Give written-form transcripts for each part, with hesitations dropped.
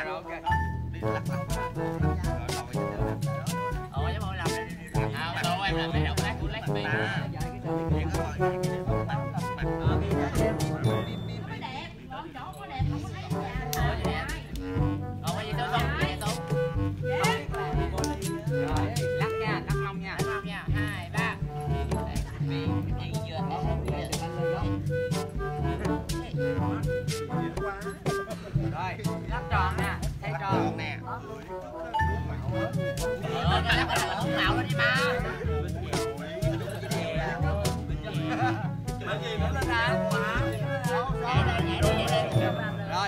Dạ rồi, ok. Đi lắc lắc. Ủa, giống làm tôi em làm mấy động tác của lát mì. Lắc tròn nè, thay tròn nè. Lắc hướng nào lên đi ba. Làm gì nữa lên ra? Nhảy đi. Rồi.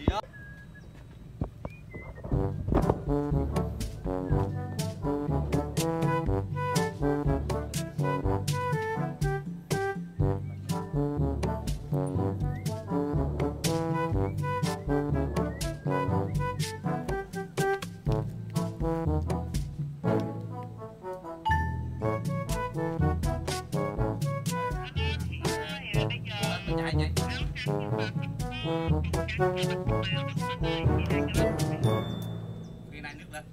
Viên này nước lên.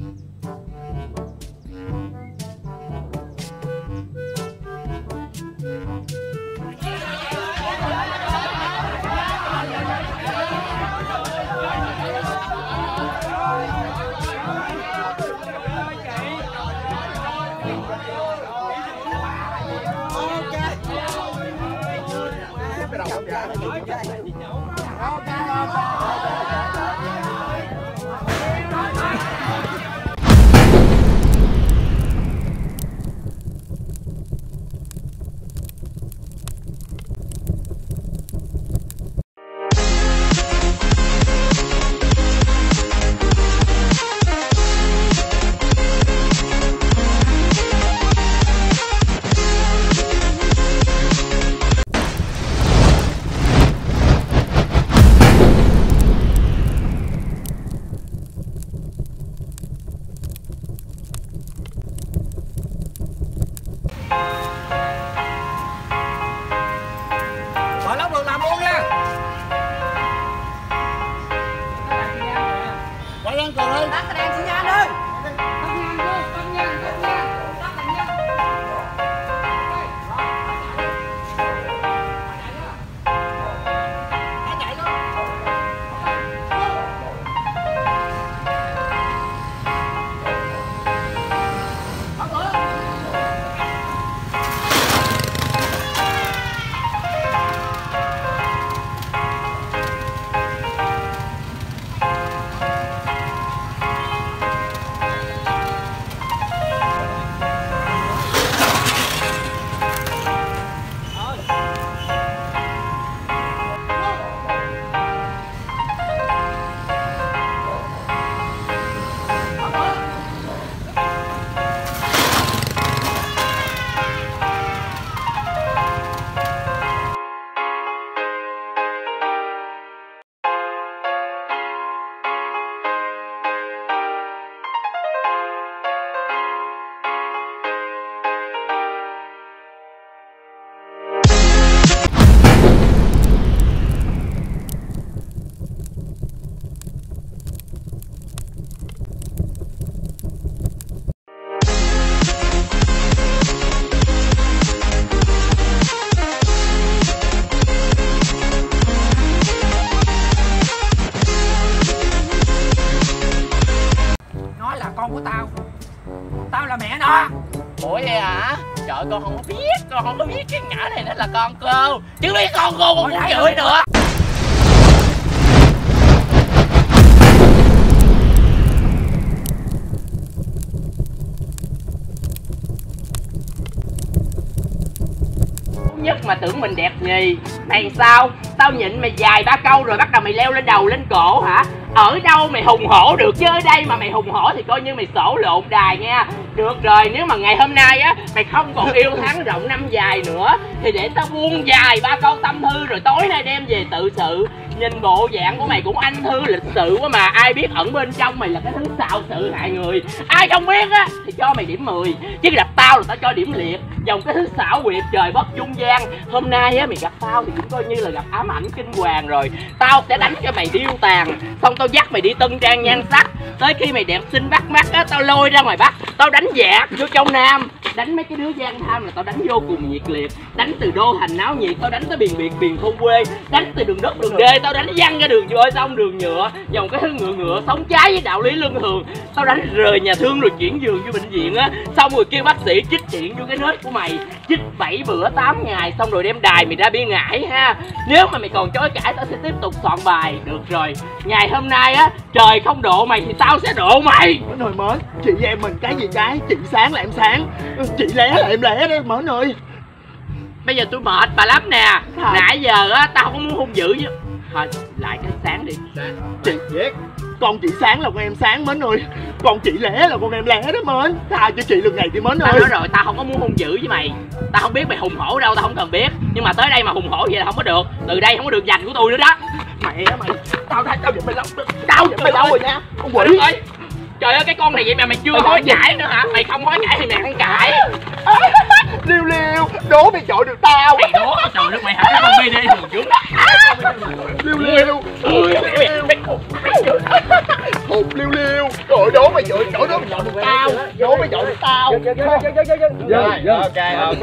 Ủa vậy hả? Trời, con không có biết cái nhỏ này nó là con cô. Chứ biết con cô cũng chửi nữa. Nhất mà tưởng mình đẹp nhì. Mày sao? Tao nhịn mày dài 3 câu rồi bắt đầu mày leo lên đầu lên cổ hả? Ở đâu mày hùng hổ được chứ ở đây mà mày hùng hổ thì coi như mày xổ lộn đài nha. Được rồi, nếu mà ngày hôm nay á mày không còn yêu tháng rộng năm dài nữa thì để tao buông dài 3 câu tâm thư rồi tối nay đem về tự sự. Nhìn bộ dạng của mày cũng anh thư lịch sự quá mà. Ai biết ẩn bên trong mày là cái thứ xạo sự hại người. Ai không biết á thì cho mày điểm 10. Chứ gặp tao là tao cho điểm liệt. Dòng cái thứ xảo quyệt trời bất dung gian. Hôm nay á mày gặp tao thì cũng coi như là gặp ám ảnh kinh hoàng rồi. Tao sẽ đánh cho mày điêu tàn, xong tao dắt mày đi tân trang nhan sắc. Tới khi mày đẹp xinh bắt mắt á, tao lôi ra ngoài Bắc, tao đánh dạt vô trong Nam. Đánh mấy cái đứa gian tham là tao đánh vô cùng nhiệt liệt. Đánh từ đô thành náo nhiệt, tao đánh tới biển biệt biển thôn quê. Đánh từ đường đất đường đê, tao đánh văng ra đường vôi xong đường nhựa. Dòng cái thứ ngựa ngựa sống trái với đạo lý luân thường. Tao đánh rời nhà thương rồi chuyển giường vô bệnh viện á. Xong rồi kêu bác sĩ chích điện vô cái nết của mày. Chích 7 bữa 8 ngày xong rồi đem đài mày ra Biên Ngãi ha. Nếu mà mày còn chối cãi tao sẽ tiếp tục soạn bài. Được rồi, ngày hôm nay á trời không độ mày thì tao sẽ độ mày. Mến ơi Mến, chị với em mình cái gì cái, chị sáng là em sáng, chị lé là em lé đó Mến ơi. Bây giờ tôi mệt bà lắm nè. Nãy giờ á tao không muốn hung dữ chứ. Thôi lại cái sáng đi. Chị biết, con chị sáng là con em sáng Mến ơi. Con chị lé là con em lé đó Mến. Tha cho chị lần này đi Mến ơi. Tao nói rồi, tao không có muốn hung dữ với mày. Tao không biết mày hùng hổ đâu, tao không cần biết. Nhưng mà tới đây mà hùng hổ vậy là không có được. Từ đây không có được giành của tôi nữa đó. Mẹ mày, tao thấy tao giận mày lâu, tao giận mày lâu rồi nha. Con quỷ ơi. Trời ơi cái con này vậy mà mày chưa hối cãi nữa hả? Mày không hối cãi thì mày không cãi. Liêu liêu, đố mày chọi được tao. Mày đố, trời đất mày hả? Không đi đi đường trước. Liêu liêu, hụt liêu liêu. Trời đố mày chọi, đố mày chọi được tao. Đố mày chọi được tao. Rồi, ok,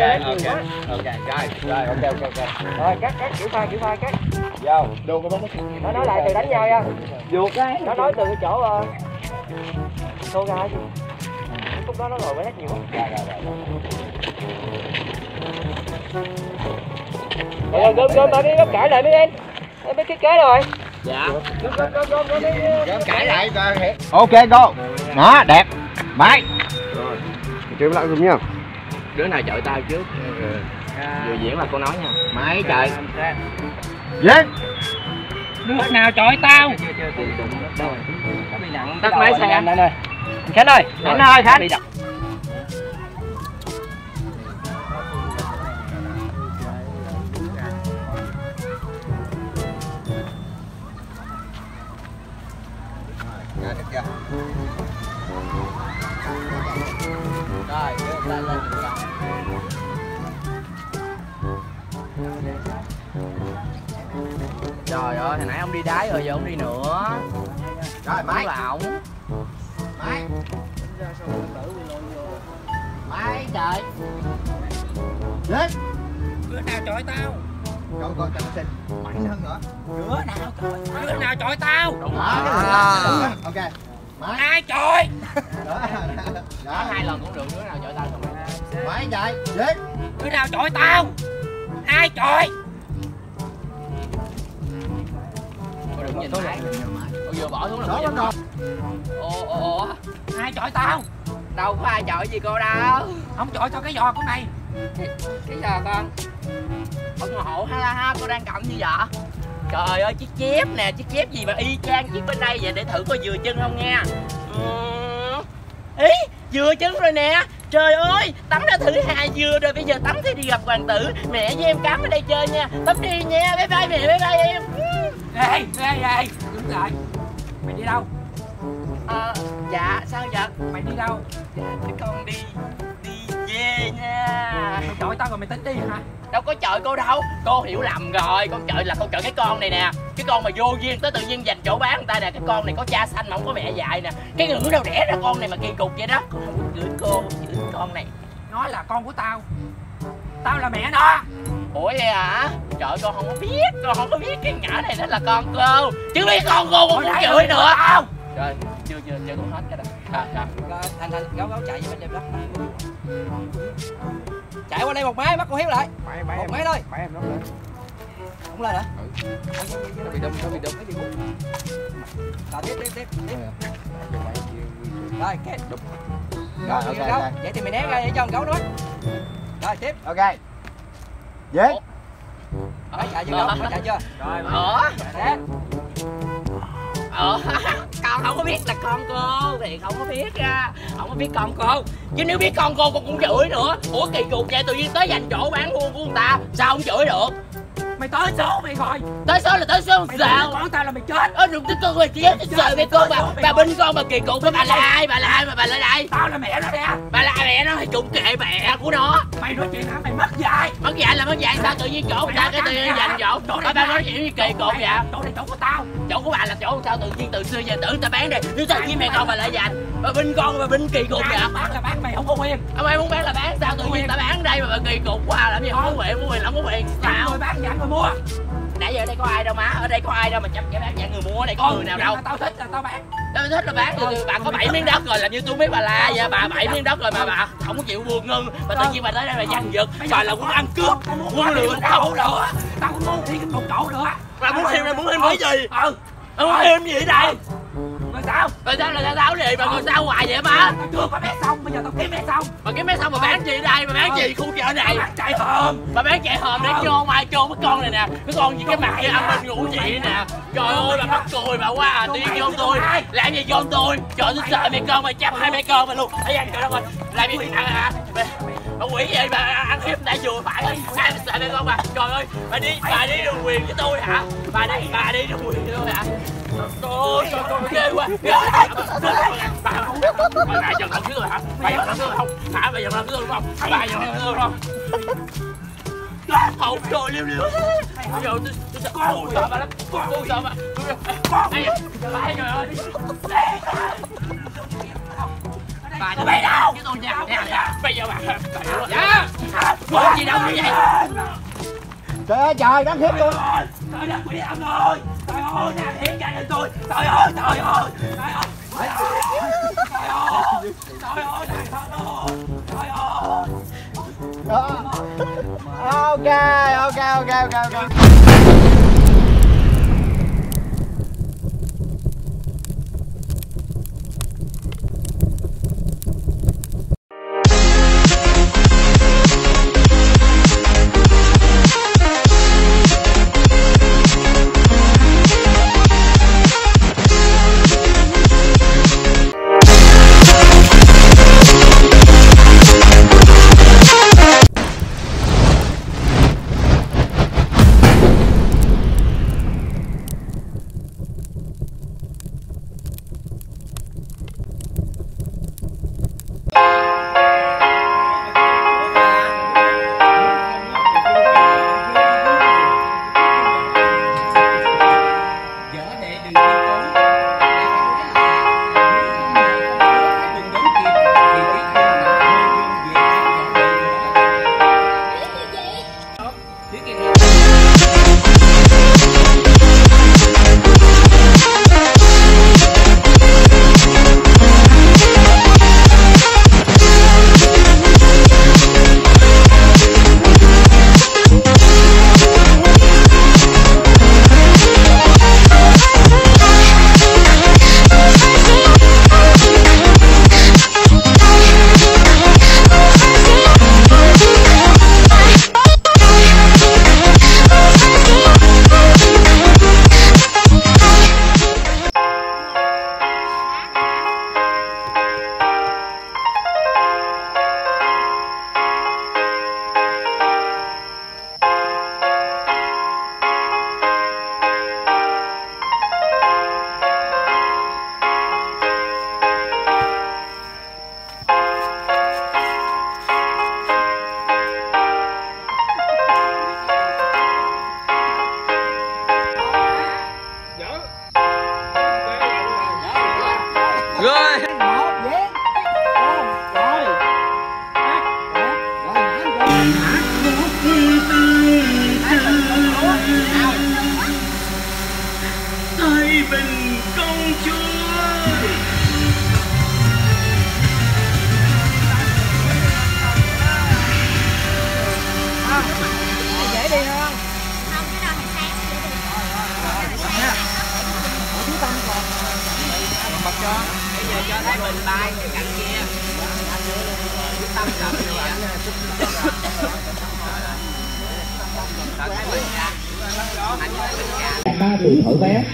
rồi cắt kiểu pha cắt. Vô, Đồ cái bóng nó nói lại từ đánh nhau nha. vô cái. Nó nói từ cái chỗ xô ra chứ. Lúc đó nó ngồi với hết nhiều quá. Rồi gom lại đi, gom cãi lại mấy em. Em biết thiết kế rồi. Dạ. Gom cãi lại coi. Ok cô. Đó, đẹp. Bye. Rồi. Kêu lại cùng nha. Đứa nào chọi tao trước? Vừa diễn là cô nói nha. Máy trời. Yes. Đứa nào chọi tao? Tắt máy xe. Khánh ơi, Khánh ơi, Khánh. được chưa? Rồi, đưa tay lên. Trời ơi, hồi nãy ông đi đái rồi giờ ông đi nữa. Rồi, máy là ổng. Máy. Máy trời. Đến. Đứa nào chọi tao? Coi cho xinh mạnh hơn nữa. Đứa nào chọi tao? Đúng rồi. Ok. Máy. Ai chọi? Đó, 2 lần cũng được, đứa nào chọi tao xong. Máy trời. Đến. Đứa nào chọi tao? Ai chọi? Cô đừng nhìn máy. Cô vừa bỏ xuống là Đó con. Ồ, ai chọi tao? Đâu có ai chọi gì cô đâu. Không chọi tao cái giò của mày. Cái giờ con Ấn hộ ha cô đang cầm như vậy. Trời ơi chiếc dép nè, chiếc dép gì mà y chang chiếc bên đây vậy, để thử coi vừa chân không nha. Ý vừa chân rồi nè. Trời ơi tắm ra thử hai vừa rồi, bây giờ tắm thì đi gặp hoàng tử. Mẹ với em cắm ở đây chơi nha, tắm đi nha, bye bye mẹ, bye bye em. Ê, đứng lại. Mày đi đâu? Dạ sao vậy? Mày đi đâu? Dạ con đi về nha. Mày chọi tao rồi mày tính đi hả? Đâu có chọi cô đâu, cô hiểu lầm rồi. Con chọi là con chọi cái con này nè. Cái con mà vô duyên tới tự nhiên giành chỗ bán người ta nè. Cái con này có cha xanh mà không có mẹ dài nè. Cái ngữ đâu đẻ ra con này mà kỳ cục vậy đó. Con không có gửi cô, gửi con này. Nó là con của tao. Tao là mẹ nó. Ủa vậy hả? Trời con không có biết, con không có biết cái nhỏ này nó là con cô. Chứ biết con cô cũng không chửi nữa. Rồi, chưa con hết cái đó. Thành gấu chạy với bên đây đó. Chạy qua đây một máy bắt con Hiếu lại. Một máy thôi. Máy em nó lên. Không lên hả? Nó bị đâm. Rồi tiếp. Rồi kết. Rồi gấu. Vậy thì mày né ra để cho con gấu nói. Rồi tiếp. Ok. Yes. Máy chạy chưa gấu? Máy chạy chưa? Rồi. Né. Con không có biết là con cô thì không có biết ra, không có biết con cô. Chứ nếu biết con cô cũng chửi nữa. Ủa kỳ cục vậy, tự nhiên tới giành chỗ bán buôn của người ta sao không chửi được? Mày tới số mày rồi. Tới số là tới số Mày sao? con tao là mày chết. Đừng tới con mày chết sợ mẹ con bà binh con bà kỳ cục với bà là ai mà bà là ai? Tao là mẹ nó nè. Bà là mẹ nó thì cũng kệ mẹ của nó. Mày nói chuyện hả? Mày mất dạy. Mất dạy là mất dạy sao tự nhiên chỗ người ta cái tự nhiên dành chỗ. Bà nói chuyện như kỳ cục vậy. Chỗ này chỗ của tao. Chỗ của bà là chỗ sao tự nhiên từ xưa giờ tưởng ta bán đi. Nhưng sao với mẹ con bà lại dành? Bà binh con bà binh kỳ cục vậy. Bán là bán mày không có quyền. Mày muốn bán là bán sao tự nhiên ta bán đây mà bà kỳ cục quá làm gì không có quyền không có quyền sao? Người bán dặn người mua. Nãy giờ ở đây có ai đâu má, ở đây có ai đâu mà chấp bán dặn người mua, ở đây có người nào đâu. Tao thích là tao bán. Tao thích là bán, bà có 7 miếng đất rồi làm như tôi biết bà la vậy, bà 7 miếng đất rồi mà bà không có chịu buông ngưng, mà tự nhiên bà tới đây bà giành giật, bà là muốn ăn cướp, muốn lừa đảo nữa. Tao cũng muốn thêm một chỗ nữa. Bà muốn thêm cái gì? Bà muốn thêm gì ở đây? Rồi sao? Rồi sao là sao gì? Bà ngồi sao hoài vậy má? Tao chưa có bé xong, bây giờ tao kiếm bé xong. Bà kiếm bé xong bà bán gì ở đây? Bà bán gì khu chợ này? Bán chạy hòm. Bà bán chạy hòm để chôn ai chôn cái con này nè, cái con gì cái mặt kia ăn bên ngủ chị nè. Trời ơi bà mắc cười bà quá à, tiên vô tôi, làm gì vô tôi? Trời tôi sợ mẹ con mà chấp hai mẹ con mà luôn. Thấy anh trời ơi, làm gì ăn hả? Bà quỷ vậy bà ăn hiếp đã vừa phải ai mà sợ mẹ con bà. Trời ơi, bà đi đường quyền với tôi hả? Bà đi đường quyền với tôi hả? Trời ghê quá. Bà giận lòng với tôi hả? Bà giận lòng với tôi không? Hả? Bà giận lòng với tôi không? Bà giận lòng với tôi không? Không, trời liêu liêu. Bây giờ tôi sợ bà lắm. Tôi sợ bà. Bà trời ơi. Bà nó bay đâu? Với tôi nha. Bây giờ bà. Dạ. Có gì đâu như vậy? Trời ơi trời, đáng khiếp luôn. Trời đất quỷ âm ơi. Trời ơi, nè hiếp chạy lên tôi. Trời ơi, trời ơi. Trời ơi. Trời ơi. Trời ơi, đại thần ơi. Trời ơi. Ok. Ba tuổi thợ bé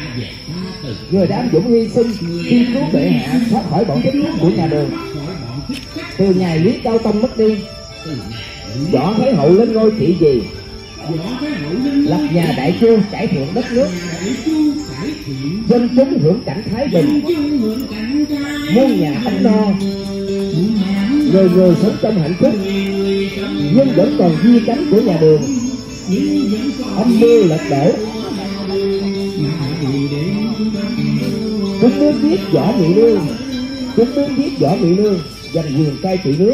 người đã anh dũng hy sinh khi cứu bệ hạ thoát khỏi bọn chết chóc của nhà Đường. Từ ngày Lý Cao Tông mất đi, Võ Thái Hậu lên ngôi trị vì lập nhà đại chu, cải thiện đất nước, dân chúng hưởng cảnh thái bình, muôn nhà ấm no, người người sống trong hạnh phúc. Nhưng vẫn còn di cánh của nhà Đường, âm mưu lật đổ. Chúng muốn giết Võ Nhị Nương, chúng muốn giết Võ Nhị Nương giành quyền cai trị nước.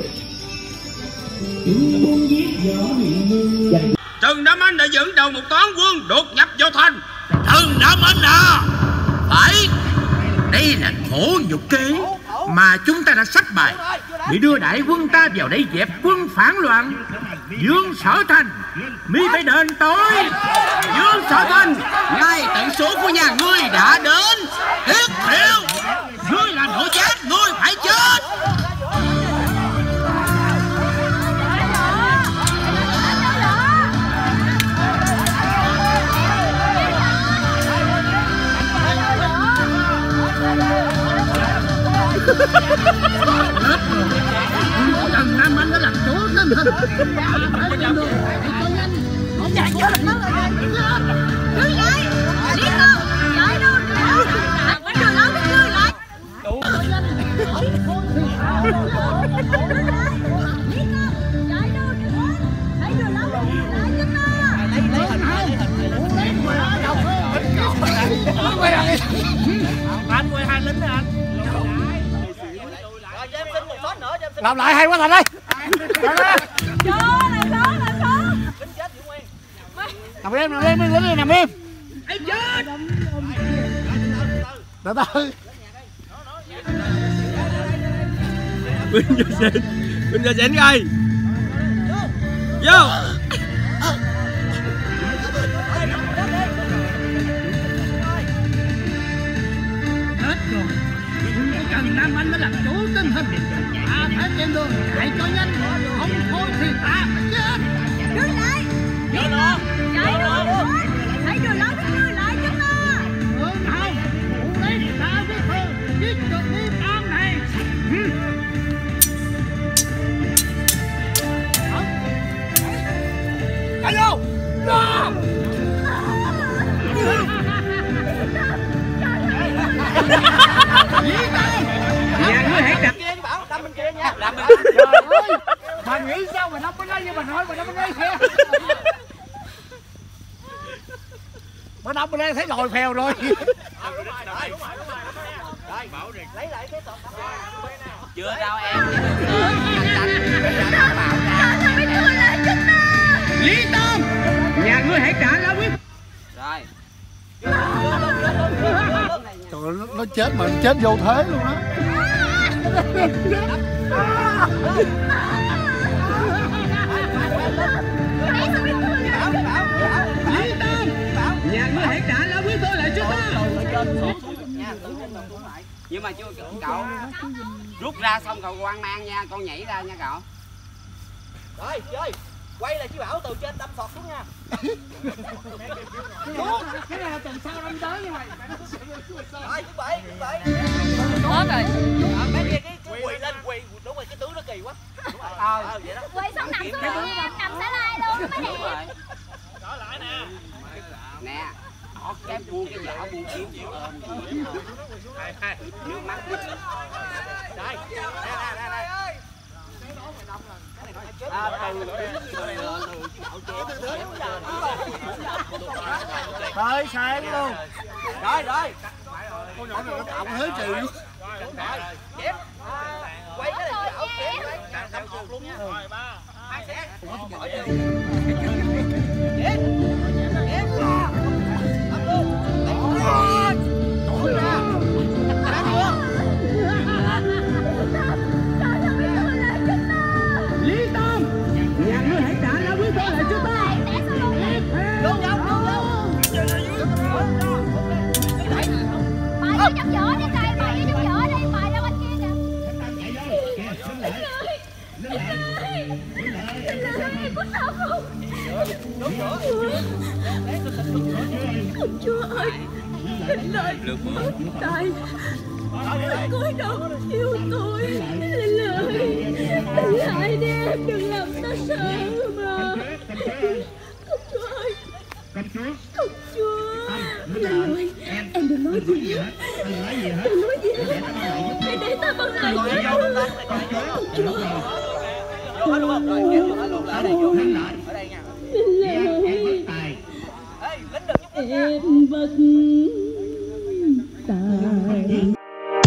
Trần Đam Anh đã dẫn đầu một toán quân đột nhập vào thành. Trần Đam Anh à, phải, đây là khổ nhục kế mà chúng ta đã sắp bày để đưa đại quân ta vào đây dẹp quân phản loạn. Dương Sở Thành, mi phải đền tội. Dương Sở Thành, ngay tận số của nhà ngươi đã đến. Thiết Thiệu, ngươi là nội chết, ngươi phải chết. Trần Nam Anh đã làm chủ tình hình. Làm lại hay quá Thành ơi. Nằm im, nằm im. Em chết. Từ từ. Binh cho xịn coi. Vô. Hết rồi. Trần Nam Anh đã làm chủ tình hình. Phải trên đường chạy cho nhanh, không thôi thì ta phải chết. Đứng lại, chạy đường, hãy đưa lối với ngươi lại chúng ta. Hướng nào, phụ lấy thì ta với thơ, giết được nghi can này. Chạy vô. Nhà ngươi hãy đặt đâm bên kia nha. Trời ơi, bà nghĩ sao mà đâm bên đây như bà nói mà đâm bên đây kìa. Bà đâm bên đây thấy lòi phèo rồi. Lấy lại cái tọt. Chưa đâu em. Lý Tông, nhà ngươi hãy trả lá quyết. Rồi. Trời, nó chết mà chết vô thế luôn á. Lý Tông, nhà ngươi hãy trả lá quý tôi lại cho ta. Nhưng mà chưa cậu rút ra xong cậu quan mang nha, con nhảy ra nha cậu. Rồi chơi, quay lại chứ bảo từ trên đâm sọt xuống nha. Cái này là tuần sau đâm tới như vậy. Rồi chuẩn bị. Hết rồi. Mấy kia cái quỳ lên quỳ, đúng rồi cái tướng nó kỳ quá. Vậy đó. Quay xuống nằm xuống rồi, nằm xả lai luôn mới đẹp. Trở lại nè. Nè, họ kém buông cái vỏ buông kiếm nhiều hơn. Nước mắt. Đây, nè. Tới sáng luôn. Rồi. Con nhỏ này nó tạo thế chị. Chém. Quay cái này ảo chém đấy. Đâm sọt luôn nha. Rồi 3, 2 sẽ. Chém. Đâm luôn. Đổi ra. Lý Tông, nhà ngươi hãy trả lá quý tôi lại cho ta. Luôn. Mày vô trong vỏ đi trời, mày vô trong vỏ đi, mày ra bên kia nè. Có sao không? Chúa ơi, Thịnh Lợi, tại cúi đầu yêu tôi. Lợi, Thịnh Lợi đi em, đừng làm ta sợ mà. Chúa Công chúa. Rồi, em đừng nói gì hết. Đừng nói gì hết. Hãy để ta bằng lại với công chúa. Vô luôn không? Rồi kéo vô hết luôn lại đây, vô hết lại. Ở đây nha. Em bất tài.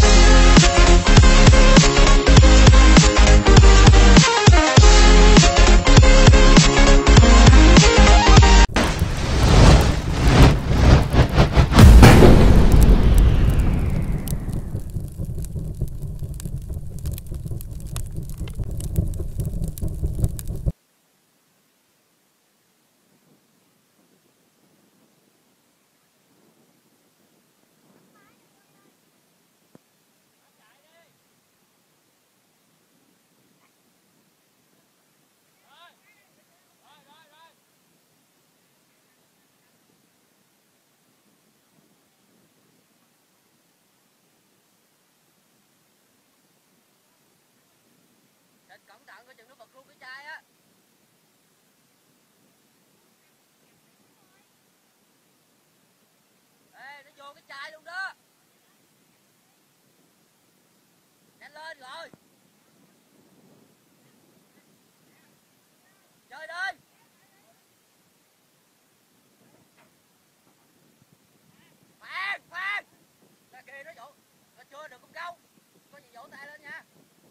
Cẩn thận coi chừng nó bật luôn cái chai á. Ê, nó vô cái chai luôn đó. Nhanh lên rồi. Chơi đi. Khoan. Ra kìa nó vỗ. Nó chưa được con câu. Có gì vỗ tay lên nha.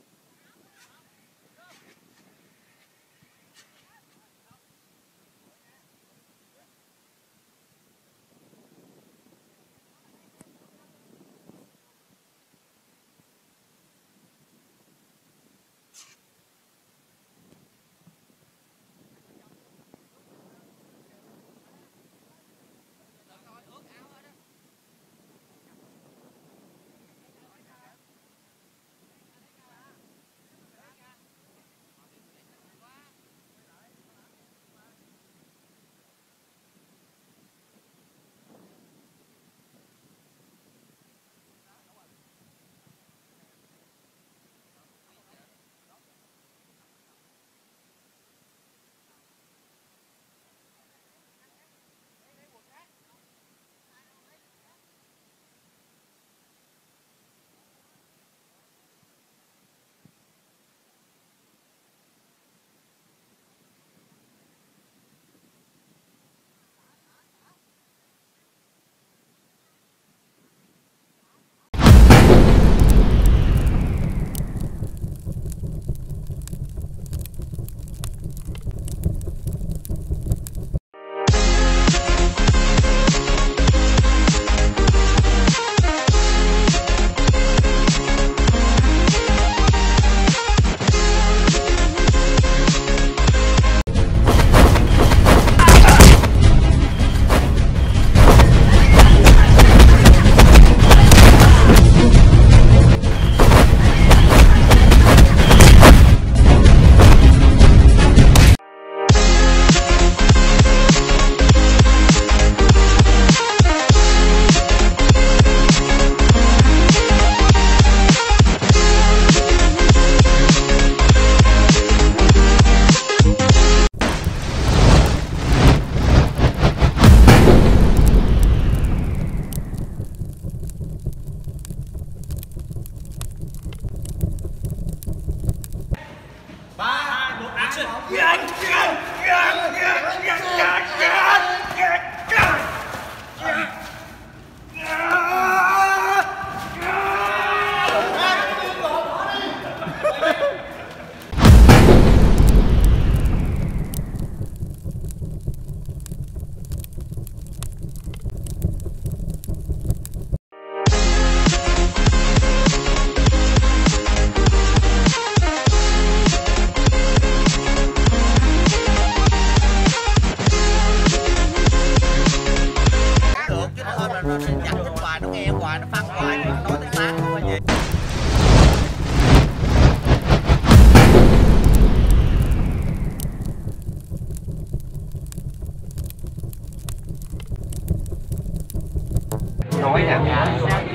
nói rằng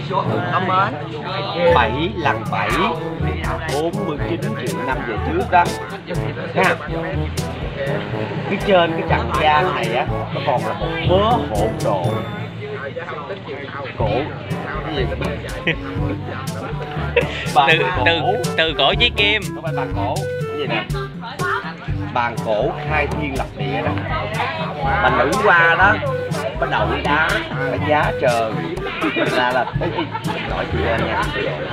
ông mến 7 lần 7 49 triệu năm về trước đó ha. Phía trên cái chằng da này á, nó còn là một mớ hỗn độn. Cổ cái gì? từ cổ chí kim. Không phải bàn cổ. Cái gì nè? Bàn cổ khai thiên lập địa đó. Mà nữ qua đó bắt đầu với đá, cái giá trời là nói chị em nha.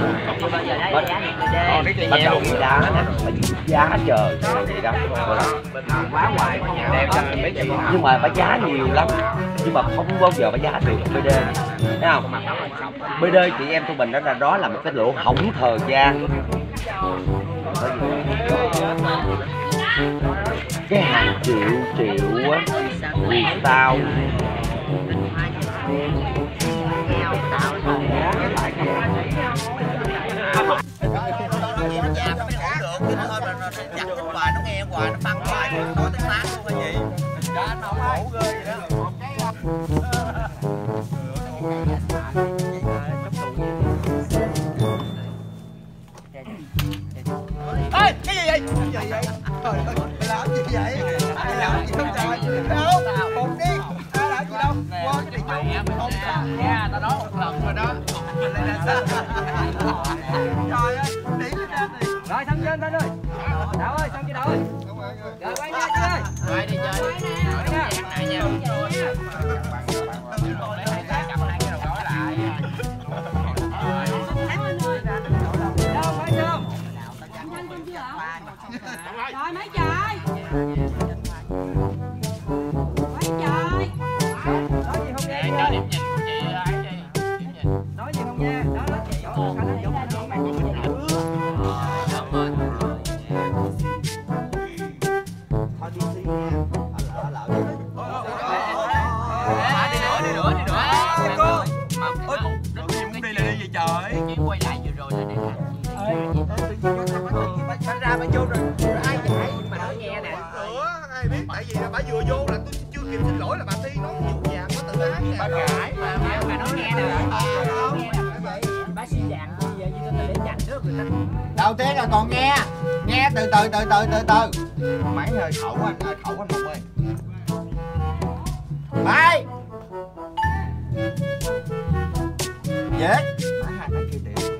Bắt đầu với đá nè, giá trời vậy đó. Quá ngoài nhưng mà phải giá nhiều lắm, nhưng mà không bao giờ phải giá được BD, thấy không? BD chị em tụi mình đó là một cái lỗ hổng thời gian. Cái hàng triệu á, vì sao? Ê, cái gì vậy? Trời ơi, mày làm gì vậy? Mày làm gì không trời? Đâu? Một đi. Ai làm gì đâu? Qua cái điện chung. Không sao. Nha, tao nói một lần rồi đó. Mình lại là sao? Trời ơi, đi lên trên đi. Rồi xong chưa anh Vinh ơi? Đậu ơi, xong chưa Đậu ơi? Rồi quay nha chị ơi. Quay đi chơi đi. Này nha. Rồi mấy trời. Mấy trời. Nói gì không nghe? Cho điểm nhìn của chị ai chị? Điểm nhìn. Nói gì không nghe? Đó đó chị. Thôi đi xí nha. Đi nữa. Đi là đi gì trời? Chị quay lại vừa rồi là để Bánh ra bánh vô rồi. Ai chạy mà nói nghe nè. Ai biết tại vì là bà vừa vô là tôi chưa kịp xin lỗi là bà Tiên nói vụ vàng có tự ái nè. Bà cãi mà nói nghe nè. Bác sĩ vàng bây giờ như tôi để dành nước người ta. Đầu tiên là còn nghe từ từ. Máy hơi khẩu anh Mộc ơi. Máy dễ hai máy kia điện.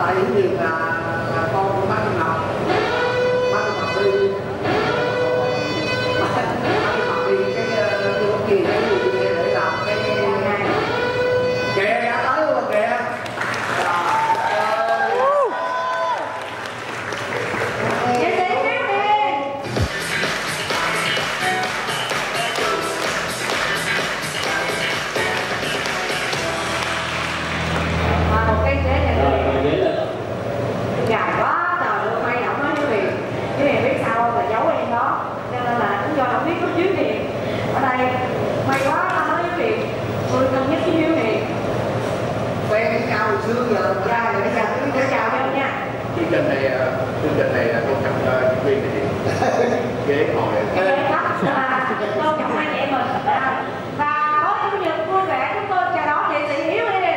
lại những việc là con bác Ngọc đi bác đi cái gì để làm cái kè đã tới luôn kìa. dài quá trời ơi, may ổng nói với Huyền biết sao không, là giấu em đó cho nên là cũng do ổng biết lúc dưới Huyền ở đây. May quá anh nói với Huyền tôi cân nhắc với Huyền quen với nhau hồi xưa giờ ra rồi bây giờ tôi chào nhau nha. chương trình này là tôn trọng diễn viên thì ghế ngồi tôn trọng hai chị em mình và có chủ nhật vui vẻ chúng tôi chào đón chị Thị Hiếu đi.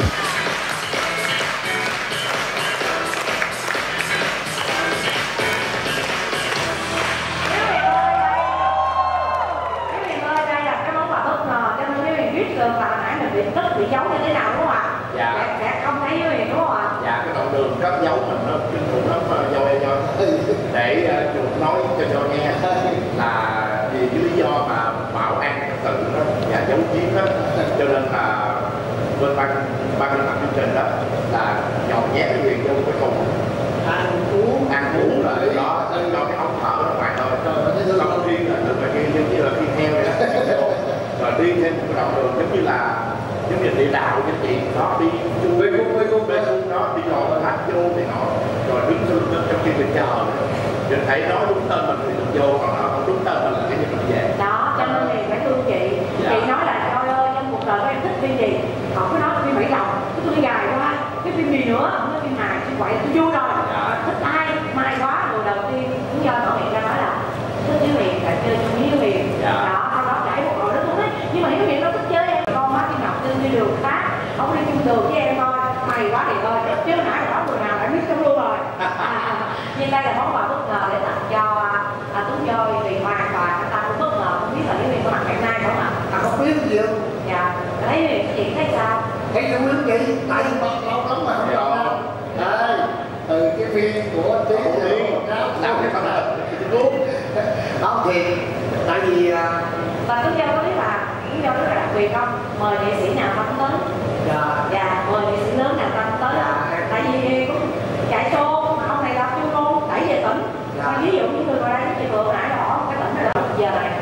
Và hồi nãy mình bị tức bị giấu như thế nào đúng không ạ? Dạ. Sẽ không thấy với Huyền đúng không ạ? Dạ, cái đoạn đường rất giấu mình nó kinh khủng lắm do để chuột nói cho nghe là vì lý do mà bảo an trật tự đó và giấu giếm đó, cho nên là bên ban làm chương trình đó là nhồi nhét cái Huyền vô cái cùng ăn uống là đó cho cái ống thở nó ngoài thôi, không riêng là được là như là khi heo vậy đó. Rồi đi thêm một cái đoạn đường giống như địa đạo cho chị nó đi chung với cung nó đi lò lách vô thì nó rồi đứng trong khi mình chờ mình thấy nó đúng tên mình thì mình vô, còn nó không đúng tên mình là cái gì mình về đó. Cho nên thì phải thương chị. Chị nói là trời ơi trong cuộc đời của em thích phim gì, họ cứ nói phim Bảy Lòng cái tôi dài quá, cái phim gì nữa không có phim này phim vậy tôi vui rồi. Thích ai may quá người đầu tiên cũng do nó miệng ra nói là thích Hiếu Huyền là chơi chung Hiếu Huyền đó. Sau đó chảy một hồi nó cũng nói nhưng mà Hiếu Huyền đâu thích chơi em, con má Kim Ngọc đi đường khác không đi chung đường với em thôi. May quá thì ơi chứ nãy đó người nào đã biết trong luôn rồi. Nhưng đây là món quà bất ngờ để tặng cho Tuấn Voi vì hoàn toàn người ta cũng bất ngờ không biết là Hiếu Huyền có mặt ngày nay không ạ? không biết gì không? Dạ thấy Huyền chị thấy sao? Thấy vui lắm chị, tại vì lâu lắm mà không gặp. Đây, từ cái phim của Trí làm cái phần đó thì tại vì và Tuấn Voi có biết là Tuấn Voi rất là đặc biệt không? Mời nghệ sĩ nào tâm tới? Dạ mời nghệ sĩ lớn nào tâm tới? Tại vì cũng chạy show mà ông này là chuyên môn đẩy về tỉnh. Ví dụ như người vào đây chị vừa nãy là cái tỉnh này là 1 giờ này.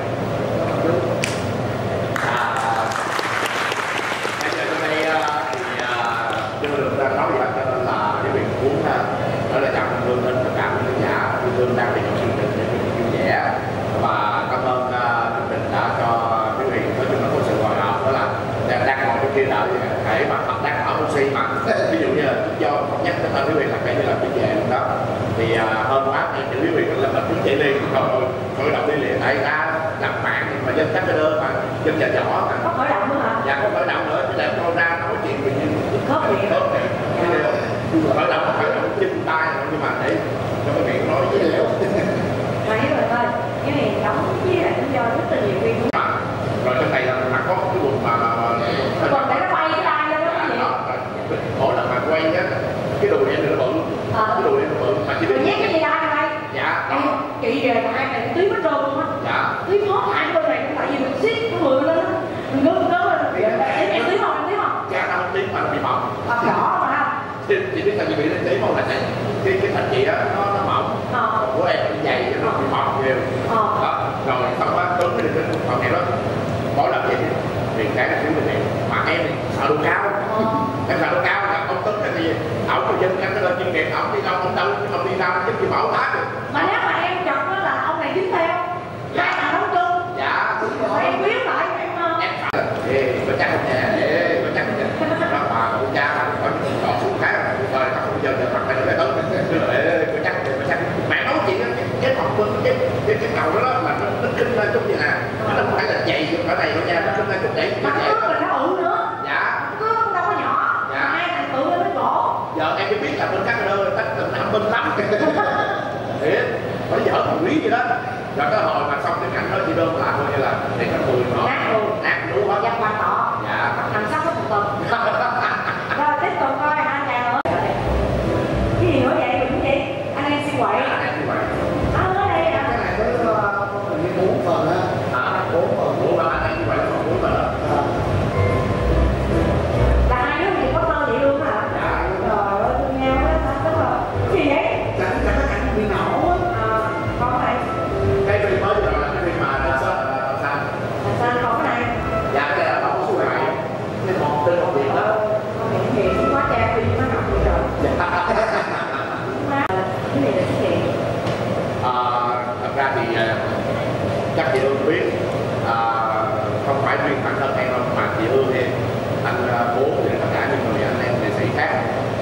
chưa được ra nói gì hết, cho nên là cái việc muốn đó là chào Hương đến tất cả những nhà Hương đang đi trong chương trình để vui vẻ và cảm ơn chương trình đã cho quý vị nói chung là có sự hồi hộp đó là đang ngồi trong kia đợi để mà thật đang thở oxy mà ví dụ như là do không nhắc tới quý vị là cái như là cái về luôn đó thì hơn quá thì quý vị là mình cũng chạy liền rồi khởi động đi liền tại ra làm bạn mà dân các cái đơn mà dân nhà nhỏ mà Có khởi động nữa hả? dạ không khởi động nữa chứ để con ra nói chuyện về như khớp miệng khởi động chân tay thôi nhưng mà để cho cái miệng nói với léo mà hiểu rồi thôi cái này đóng với lại cũng do rất là nhiều viên rồi trong này là có cái quần mà còn để nó quay cái tay lên đó cái gì mỗi lần mà quay á cái đùi em nó bự cái đùi em nó bự mà chỉ biết nhét cái gì ra đây dạ đó chị về hai này tí mất trơn luôn á dạ tí hót hai bên này cũng tại vì mình siết cái người lên á mình gớm lên em tí không cha đâu tí mà bị bỏng rõ mà chị biết sao chị bị lên tí không là cái thịt chị á nó mỏng của em bị dày nó bị bỏng nhiều đó rồi xong á Tuấn cái phần này đó mỗi lần vậy thì cái là thiếu tiền mà em sợ độ cao em sợ độ cao là ông Tuấn thì ổng có dân em nó lên chuyên nghiệp ổng đi đâu không đâu nhưng mà đi đâu chứ chị bảo tá được mà nếu mà em chọn đó là ông này dính theo hai thằng đóng chung dạ mà em quyết lại em phải có chắc không nhẹ có chắc không nhẹ đó mà cụ cha có những đỏ xuống cái rồi nó không giờ mặt này nó tới có chắc mẹ nói chuyện cái phòng quân cái cầu đó là nó kinh lên chút như nè nó không phải là dày ở đây đâu nha nó kinh lên chút để mà nó là nó nữa dạ cứ đâu có nhỏ hai thằng tự lên cái cổ giờ em mới biết là bên các nơi tách tình năm bên lắm thiệt phải dở thằng quý gì đó rồi cái hồi mà xong cái cảnh đó chị đơn là coi như là để nó cười nó nát luôn hết dập mặt tỏ dạ nằm sắp hết một tuần rồi tiếp tục coi hai chàng nữa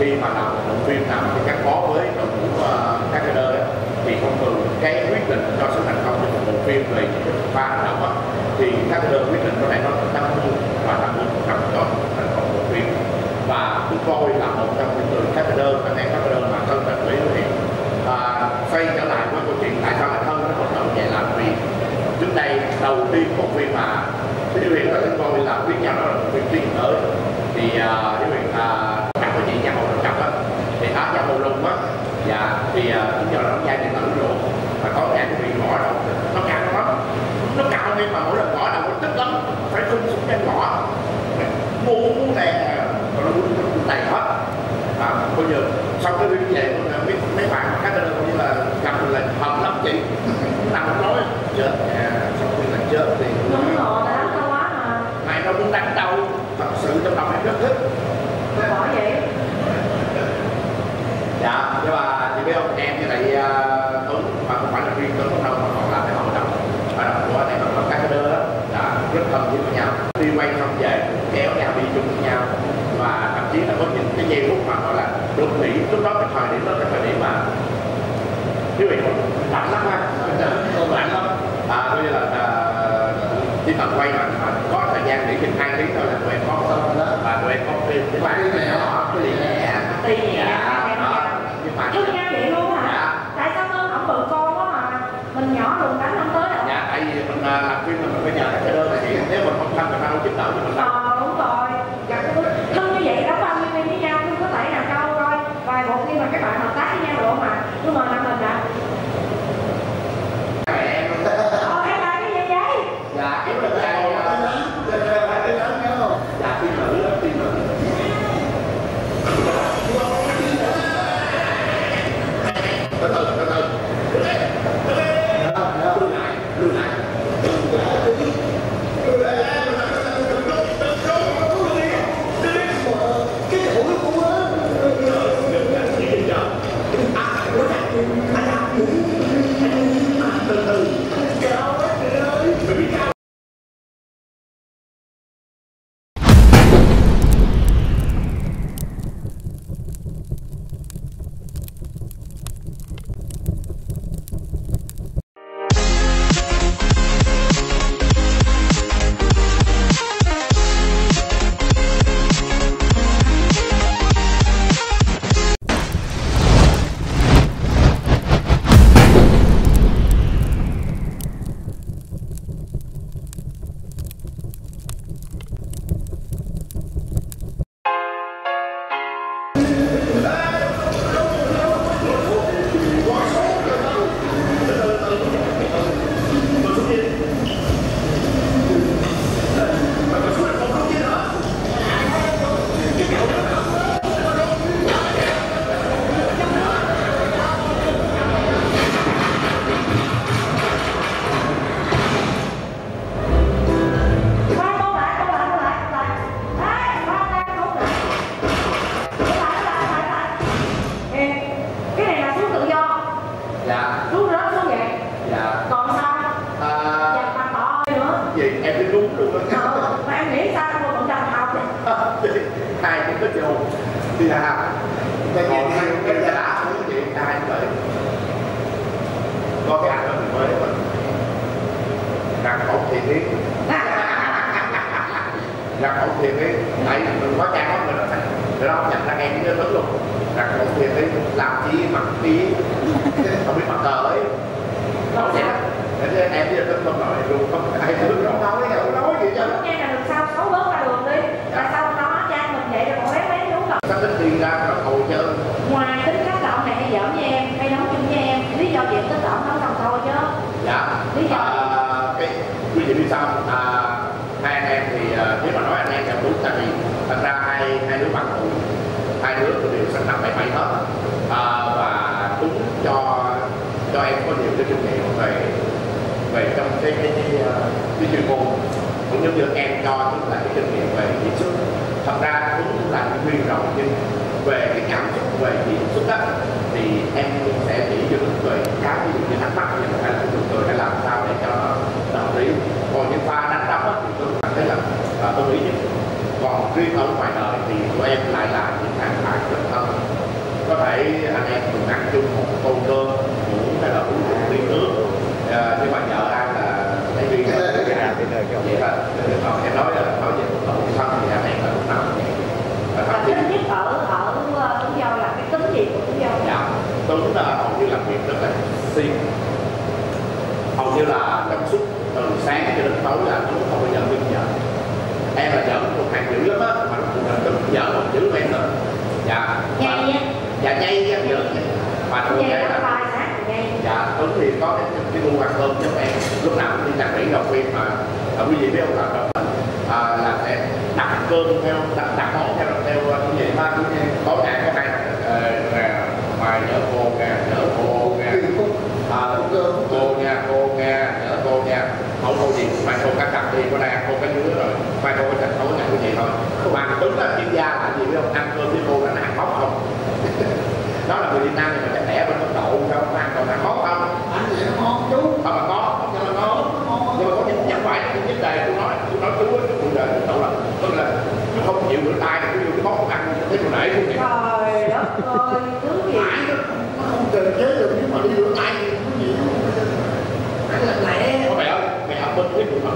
khi mà làm một bộ phim nào thì gắn bó với đội ngũ các leader ấy, thì thông thường cái quyết định cho sự thành công của một bộ phim về những pha hành động thì các leader quyết định có thể nói 50% cho thành công bộ phim. Và chúng tôi là một trong những người các leader, anh em các leader mà thân tình với Hiền. Xoay trở lại với câu chuyện tại sao lại thân nó hoạt động vậy là vì trước đây đầu tiên bộ phim mà Hiếu Huyền và chúng tôi là biết nhau đó là một phim Tiến Tới thì Hiếu Huyền cặp với chị Giang Hồ Lùng cặp á thì Giang Hồ Lùng á thì chúng giờ là đóng vai điện tử luôn mà có nhà Hiếu Huyền gõ đầu nó cao lắm, nó cao nhưng mà mỗi lần gõ đầu nó tức lắm, phải khung xuống trên gõ muốn đèn còn nó muốn đầy hết. Bây giờ sau cái phim về mấy bạn khác ở đây như là gặp là hầm lắm chị nằm nói chết sau khi là chết thì đúng rồi đã lâu quá mà mày đâu muốn đánh đâu, thật sự trong lòng em rất thích. bỏ vậy. Dạ nhưng mà chị biết không, em với lại Tuấn mà không phải là riêng Tuấn đâu mà còn là cái hội đồng của anh em mà các cái đứa đó đã rất thân với nhau, đi quay xong về kéo nhau đi chung với nhau và thậm chí là có những cái giây phút mà gọi là đột nghĩ lúc đó cái thời điểm đó cái thời điểm mà quý vị lạnh lắm ha, lạnh lắm coi như là chỉ cần quay mà có thời gian nghỉ chừng 2 tiếng thôi là tụi em có và tụi em có phim cái bạn nhỏ cái gì nhẹ nhưng mà chứ nghe vậy luôn hả? Tại sao Ngân không bự con quá mà mình nhỏ luôn đánh không tới đâu? Dạ tại vì mình làm phim mình phải nhờ cái đơn là chị, nếu mình không thân thì đâu giúp đỡ cho mình đâu. Đúng rồi, thân như vậy đóng bao nhiêu phim với nhau, không có thể nào câu thôi vài bộ phim mà các bạn hợp tác với nhau được mà cứ mời năm mình đã. Em làm cái gì vậy? Dạ em là cái lớn nhớ không? Dạ phim nữ đó, phim nữ. Từ từ lưu lại hai cũng thích vô đi làm còn hai cái đã cũng vậy ai cũng vậy có cái ảnh đó mình mới mình đặt ổn thiệt đi đặt ổn thiệt đi tại mình quá trang lắm rồi đó nhận ra em với lớn luôn đặt ổn thiệt đi làm chi mặc chi không biết mặt cờ ấy không vậy đó em với lớn không nói luôn không ai thương không nói gì cho nghe là đường sau xấu bớt ra đường đi tại sao nó trang mình vậy rồi còn bé đúng không xác định đi ra là ngồi chơi ngoài tính cách là ông này hay giỡn với em hay nấu chung với em lý do chuyện tính ổng nấu xong thôi chứ dạ lý do cái quy trình đi sau hai anh em thì nếu mà nói anh em là đúng tại vì thật ra hai đứa bạn cùng hai đứa đều sinh năm 77 hết và đúng cho em có nhiều cái kinh nghiệm về trong cái chuyên môn cũng giống như em cho chúng là cái kinh nghiệm về diễn xuất thật ra cũng là diễn viên rồi nhưng về cái cảm xúc về diễn xuất á thì em sẽ chỉ dừng về cái ví dụ như ánh mắt hay là nụ cười hay làm sao để cho nó hợp lý còn những pha đánh đấm á thì tôi cảm thấy là tôi nghĩ nhất Còn riêng ở ngoài đời thì tụi em lại là những thằng bạn rất thân. Có thể anh em cùng ăn chung một tô cơm, ngủ hay là uống một ly nước, nhưng mà vợ anh là phải đi vậy đó. Còn em nói về một tổ thân thì anh em là lúc nào cũng vậy. Và tính nhất ở Tuấn Dâu là cái tính gì của Tuấn Dâu? Dạ, Tuấn là hầu như làm việc rất là siêng, hầu như là cảm xúc từ sáng cho đến tối là Tuấn không bao giờ ngưng giờ. Em là vợ một hàng dữ lắm á, mà cũng là Tuấn vợ một chữ em nữa. Dạ. Nhây á? Dạ nhây á, vợ mà thường nhây là vai sáng thì nhây. dạ Tuấn thì có cái gu ăn cơm giúp em, lúc nào cũng đi đặt mỹ đầu phim mà quý vị biết không là sẽ đặt cơm theo đặt món theo như vậy mà tối ngày có hai mà nhớ cô nha, nhớ cô nha, cô nha, nhớ cô nha, không cô gì mai cô cắt cặp đi, có đây ăn cô cái dứa rồi mai cô chặt tối ngày cái gì thôi. Mà Tuấn là chuyên gia là gì biết không, ăn cơm với cô nó ăn móc không. Đó là người Việt Nam thì mình chắc đẻ bên Ấn Độ không ăn còn ăn móc không. Ăn gì nó ngon chú. Không mà có, nhưng mà có những phải những vấn đề tôi nói chú á, cái cuộc đời Ấn Độ là tức là chú không chịu rửa tay thì cái món ăn thế nào nãy cũng vậy. Trời đất ơi, thứ gì Nó không cần chế được, nếu mà đi rửa tay thì nó nhiều. Ăn là lẹ. Mày ơi, mày ở bên cái vụ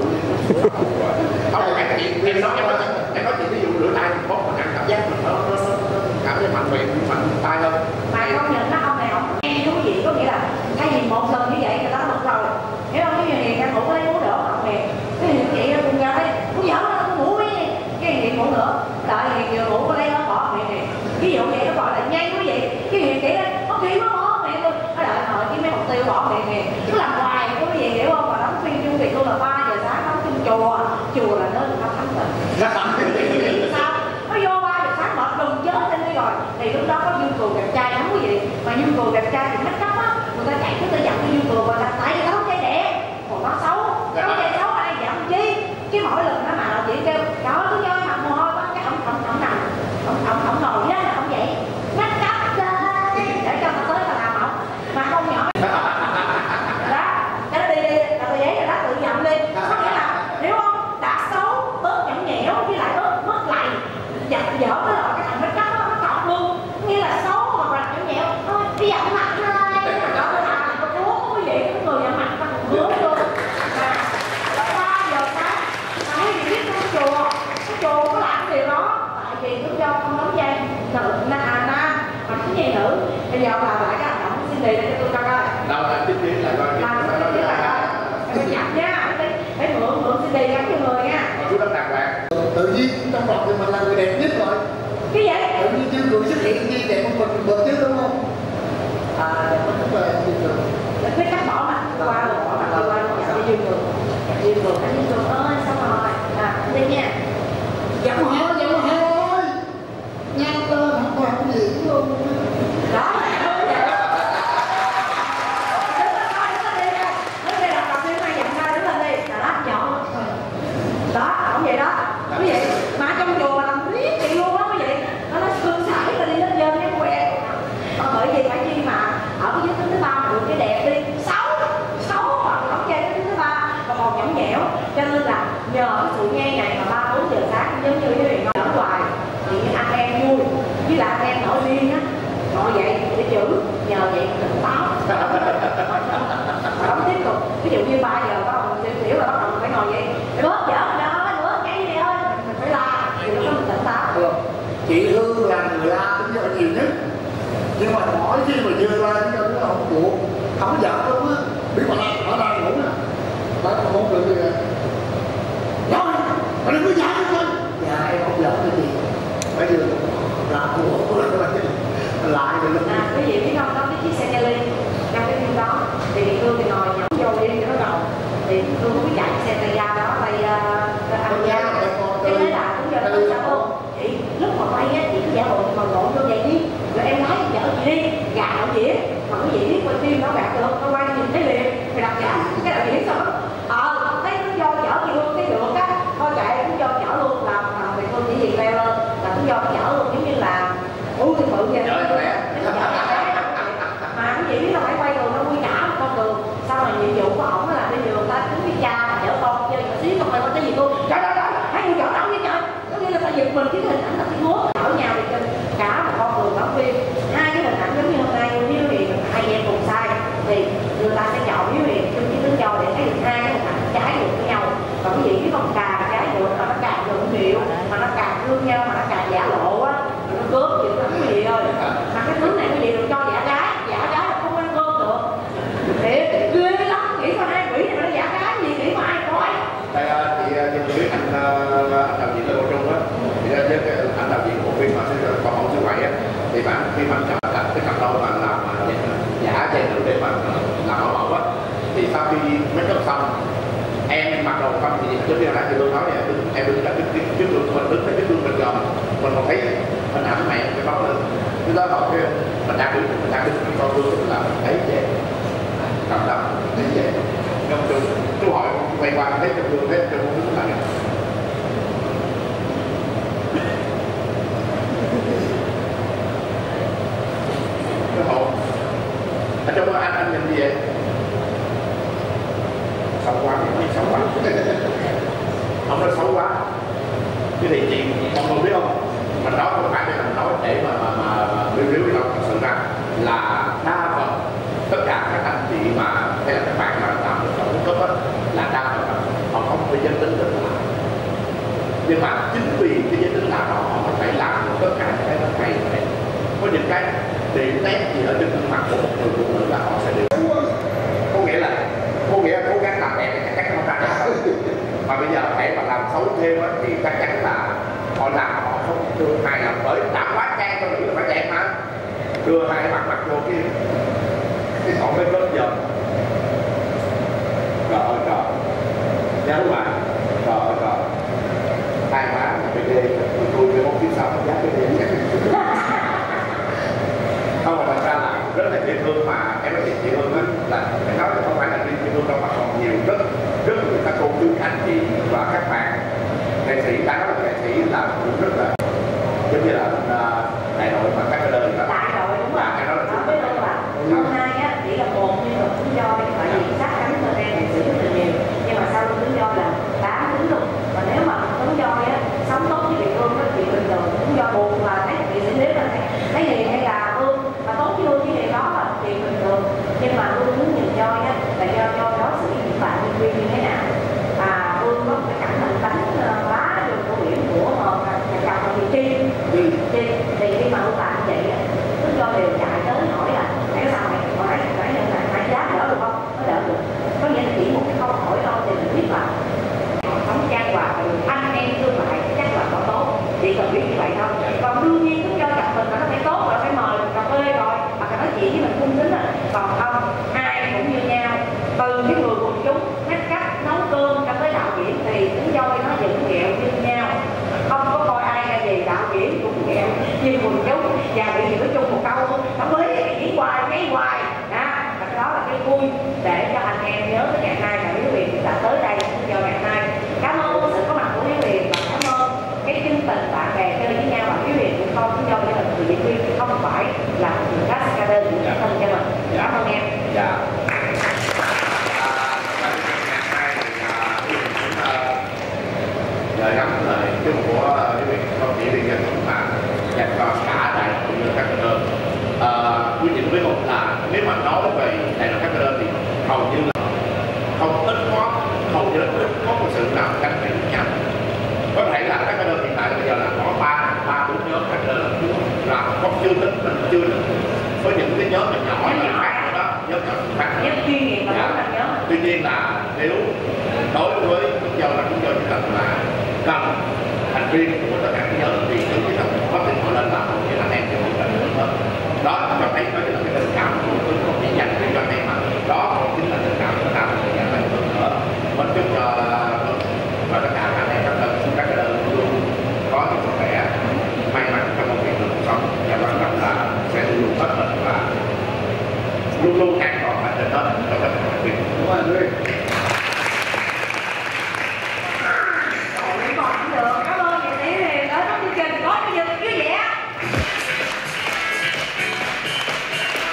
không là em nói chuyện ví dụ rửa tay thì có mình ăn cảm giác mình nó cảm thấy mạnh miệng mạnh tay hơn. mà không nhận nó ông này ông nghe thú vị, có nghĩa là thay vì một lần như vậy người ta bật rồi, hiểu không? Cái người này đang ngủ lấy ngủ nữa ông này cái gì vậy nó cùng ra đấy cũng giỡn nó cũng ngủ cái gì ngủ nữa đợi thì vừa ngủ có lấy nó bỏ mẹ này ví dụ vậy nó gọi là nhanh quý vị cái gì vậy đó có khi nó bỏ mẹ luôn nó đợi hồi cái mấy hộp tiêu bỏ mẹ này cứ làm hoài có cái gì hiểu không? Mà đóng phim chung việc luôn là 3 giờ sáng đóng phim chùa là nơi người ta thắng rồi sao nó vô 3 giờ sáng mở đùng chết lên đi rồi thì lúc đó có Dương Cường đẹp trai lắm quý vị mà Dương Cường đẹp trai thì make up á người ta chạy cứ tới dặn cái Dương Cường và đặt tại vì nó không trai đẹp còn nó xấu nó trai xấu ở đây dặn chi chứ mỗi lần nó mà đạo diễn kêu đó cứ nhoi mặt mồ hôi quá cái ông nằm ông ngồi đó là ông vậy make up đây để cho nó tới là làm ông mà không nhỏ đó cái nó đi là tờ giấy rồi đó tự nhận đi có nghĩa là hiểu không đã xấu bớt nhõng nhẽo với lại bớt mất lầy dở cái là cái thằng make up nó cọc luôn nghĩa là xấu hoặc là nhõng nhẽo thôi đi dặn mặt thôi đó là có cuốn quý vị cái người dặn mặt ta còn hứa luôn mà 3 giờ sáng ai thì biết cái chùa có làm cái điều đó tại vì nó cho không đóng vai nữ nam mà cái gì nữ bây giờ ông làm lại cái hành động xin đề để cho tôi coi đâu là tiếp tiến lại coi làm tiếp tiến lại coi phải nhập nha phải mượn xin đề gắn cho người nha chú rất đàng hoàng Tự nhiên trong lòng thì mình là người đẹp nhất rồi. cái vậy Tự nhiên Dương Cường xuất hiện như đẹp một mình bật chứ đúng không? Đẹp rất là Dương Cường. cái cách bỏ mặt qua rồi bỏ mặt qua rồi nhập đi Dương Cường anh Dương Cường ơi xong rồi đi nha Giọng heo ơi nhanh lên không còn cái gì luôn đó đó ổng vậy đó quý vị mà trong chùa mà làm riết vậy luôn á quý vị nó thương sải là đi lên dân cái que bởi vì phải chi mà ở cái giới thứ ba được cái đẹp đi xấu hoặc không chơi cái thứ ba và còn nhõng nhẽo cho nên là nhờ cái sự nghe này mà 3-4 giờ sáng giống như cái việc nói hoài thì anh em vui với lại anh em nổi điên á ngồi dậy để chữ nhờ vậy tỉnh táo không tiếp tục ví dụ như 3 giờ bắt đầu hiểu là bắt đầu phải ngồi dậy để bớt dở mình ơi bớt cái gì ơi mình phải la thì lúc đó mình tỉnh táo Chị Hương là người la tính giờ nhiều nhất nhưng mà mỗi khi mà Dương la chúng ta không buộc không giỡn luôn á biết mà ở đây ngủ nè bạn không được gì rồi mà đừng có giỡn thôi dạ em không giỡn cái gì bây giờ là của lại rồi lên quý vị biết không có cái chiếc xe Kelly trong cái phim đó thì Hương thì ngồi nhõng vô đi cho nó đầu thì Hương cũng biết chạy xe tay ga đó tay ăn da cái đấy là cũng giờ nó sao không chị lúc mà quay á chị cứ giả bộ mà lộn vô vậy đi rồi em lái chở chị đi gạt đạo diễn mà quý vị biết quay phim nó gạt được nó quay nhìn thấy liền thì đặt giả cái đạo diễn sao thấy nó do chở chị luôn cái được á thôi chạy cũng do chở mình cái hình ảnh là cái mốt ở nhau thì trên cả một con đường đóng phim. Hai cái hình ảnh giống như hôm nay Hiếu Hiền hai em cùng sai thì người ta sẽ chọn Hiếu Hiền chung với Tuấn Châu để thấy được hai cái hình ảnh trái ngược với nhau. Còn cái gì cái con càng trái ngược mà nó càng lượng hiệu, mà nó càng thương nhau, mà nó càng giả lộ á, nó cướp chuyện lắm quý vị ơi. Mà cái thứ này quý vị đừng cho giả gái là không ăn cơm được. Để ghê lắm, nghĩ coi hai quỷ này mà nó giả gái gì, nghĩ mà ai coi. Đây chị biết anh đạo diễn Lê Quang Trung á, thì anh đạo diễn của phim mà còn không siêu quậy á, thì bạn khi mà chọn cái cặp đôi mà làm giả trang được để mà làm bảo mẫu á, thì sau khi make up xong em mặc đồ xong thì giống như là chị tôi nói vậy, em đứng trước gương của mình, đứng trước gương mình rồi mình còn thấy hình ảnh mẹ cái bóng lên, cái đó còn cái mình đang đứng cái con gương mình làm thấy vậy cảm động thấy vậy. Trong chú hỏi quay qua thấy trong gương thấy trong gương là cái hồn ở trong đó anh nhìn gì vậy? Xấu quá, xấu quá. Không nói xấu quá. Cái thì chị mọi người biết không? Mình nói không phải để mình nói để mà review đâu, thật sự ra là đa phần tất cả các anh chị mà hay là các bạn mà làm được cấp á là đa phần họ không có giới tính được làm. Nhưng mà chính vì cái giới tính làm đó họ có thể làm được tất cả những cái nó hay vậy. Có những cái điểm nét gì ở trên gương mặt của một người phụ nữ là họ sẽ đều có nghĩa là cố gắng làm đẹp thì chắc chắn không ra được. Mà bây giờ hãy mà làm xấu thêm á thì chắc chắn là họ làm họ không đưa hai làm bởi đã quá trang cho nữ là phải đẹp mà đưa hai mặt vô cái họ mới lớn dần trời nhớ mà trời hai má bị đê tôi với một chiếc sau giá cái đê không mà thật ra là rất là dễ thương mà em nói chị Hương á là phải nói là không phải là riêng chị Hương đâu mà còn nhiều rất nhiều các cô chú anh chị và các bạn nghệ sĩ đã nói là nghệ sĩ là cũng rất là giống như là đại đội mà các cái đơn đại đội đúng rồi cái đó là chúng tôi hôm nay á chỉ là một nhưng mà Tuấn Do tại vì sát cánh thời gian nghệ sĩ rất là nhiều nhưng mà sau Tuấn Do là 8 tính luôn và nếu mà Tuấn Do á sống tốt với Việt Hương á thì bình thường Tuấn Do buồn là thấy nghệ sĩ nếu là thấy Hiền hay là Hương mà tốt với Hương với Hiền đó là thì bình thường nhưng mà Hương muốn nhìn Do á là do đối xử với những bạn nhân viên như thế nào Hương có cái cảm nhận tánh quá đường câu điểm của chồng là Chi thì khi mà Hương làm vậy Tuấn Do đều chạy tới hỏi là tại sao mày mày giá đỡ được không? Nó đỡ được. Có nghĩa là chỉ một cái câu hỏi thôi thì mình biết là sống trang hòa và anh em thương lại chắc là có tốt. Chỉ cần biết như vậy thôi. Còn đương nhiên Tuấn Do chồng mình mà nó phải tốt rồi phải mời cà phê rồi hoặc là nói chuyện với mình cung kính rồi. Còn không ai cũng như nhau. Từ cái người quần chúng make cách nấu cơm cho tới đạo diễn thì Tuấn Do nó vẫn ghẹo như nhau. Không có coi ai ra gì đạo diễn cũng ghẹo như quần chúng và bị nói chung một câu nó mới chỉ hoài cái hoài đó là cái vui để cho anh em nhớ tới ngày nay là Hiếu Hiền đã tới đây cho ngày nay. Cảm ơn sự có mặt của Hiếu Hiền và cảm ơn cái chân tình bạn bè chơi với nhau và Hiếu Hiền cũng không cũng do như là người diễn viên không phải là người cascader của bản thân cho mình. Cảm ơn em. Dạ. Lời ngắn lời chung của Hiếu Hiền không chỉ riêng nhân mà dành cho cả đại cũng như các đơn. Quý vị biết không là nếu mà nói về đại đội các đơn thì hầu như là hầu như là ít có một sự nào cạnh tranh với nhau. Có thể là các đơn hiện tại bây giờ là có ba bốn nhóm các đơn là không chưa tính mình chưa tính có những cái nhóm nhỏ là khác đó nhóm nhỏ khác nhóm chuyên nghiệp mà là nhóm. Tuy nhiên là nếu đối với chúng tôi là chỉ cần là cần thành viên của tất cả các nhóm thì chúng chỉ cần có thể họ lên làm như là em cho một lần nữa đó cho thấy đó là cái tình cảm của tôi không chỉ dành cho anh em mà đó chính là tình cảm của ta mình dành lại hơn nữa. Mình chúc cho và tất cả anh em các đơn luôn có những sức khỏe may mắn trong công việc cuộc sống và quan trọng là sẽ luôn hết mình và luôn luôn an toàn và trên hết cho tất cả các việc. Đúng không anh Duy? Còn được, cảm ơn nghệ sĩ Hiền ở trong chương trình có cái gì vui vẻ.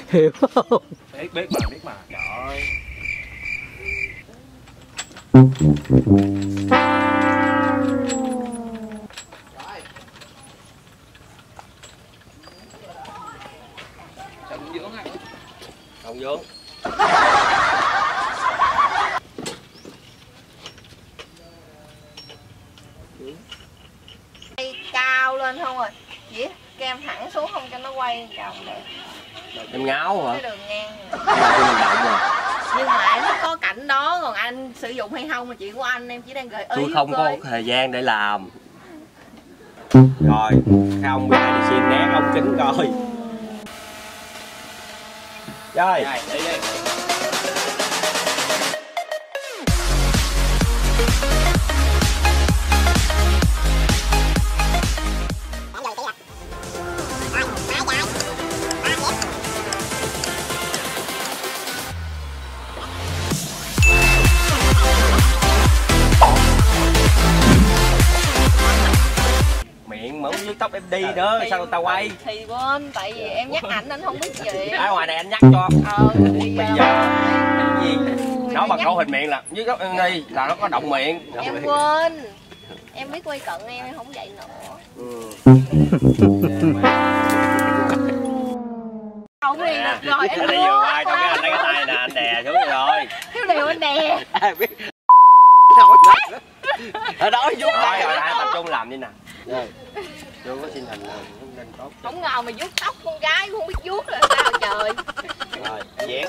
Hiểu không? Biết mà. Trời ơi. Không vô. Cao lên không rồi. Dĩ kem thẳng xuống không cho nó quay vòng đẹp. Em ngáo hả? Cái đường ngang. Rồi. Nhưng mà em có cảnh đó, còn anh sử dụng hay không là chuyện của anh, em chỉ đang gợi ý. Tôi không có thời gian để làm. Rồi, không bây giờ đi xin né ống kính coi. Rồi, đi đi. Miệng mà uống tóc em đi nữa, sao tao quay? Thì quên, tại vì em nhắc anh không biết gì. Ở ngoài này anh nhắc cho. Bây giờ cái gì? Nó bằng khẩu hình miệng là dưới góc em đi là nó có động miệng. Em quên. Em biết quay cận em không vậy nữa. Không liền được rồi, em đi vô ai, trong cái anh lấy cái tay nè, anh đè xuống rồi. Thiếu điều anh đè. Ở đó vuốt tay rồi, tập trung làm đi nè. Chưa có xin hình nên tốt. Không ngờ mà vuốt tóc con gái không biết vuốt là sao trời. Rồi, dễ.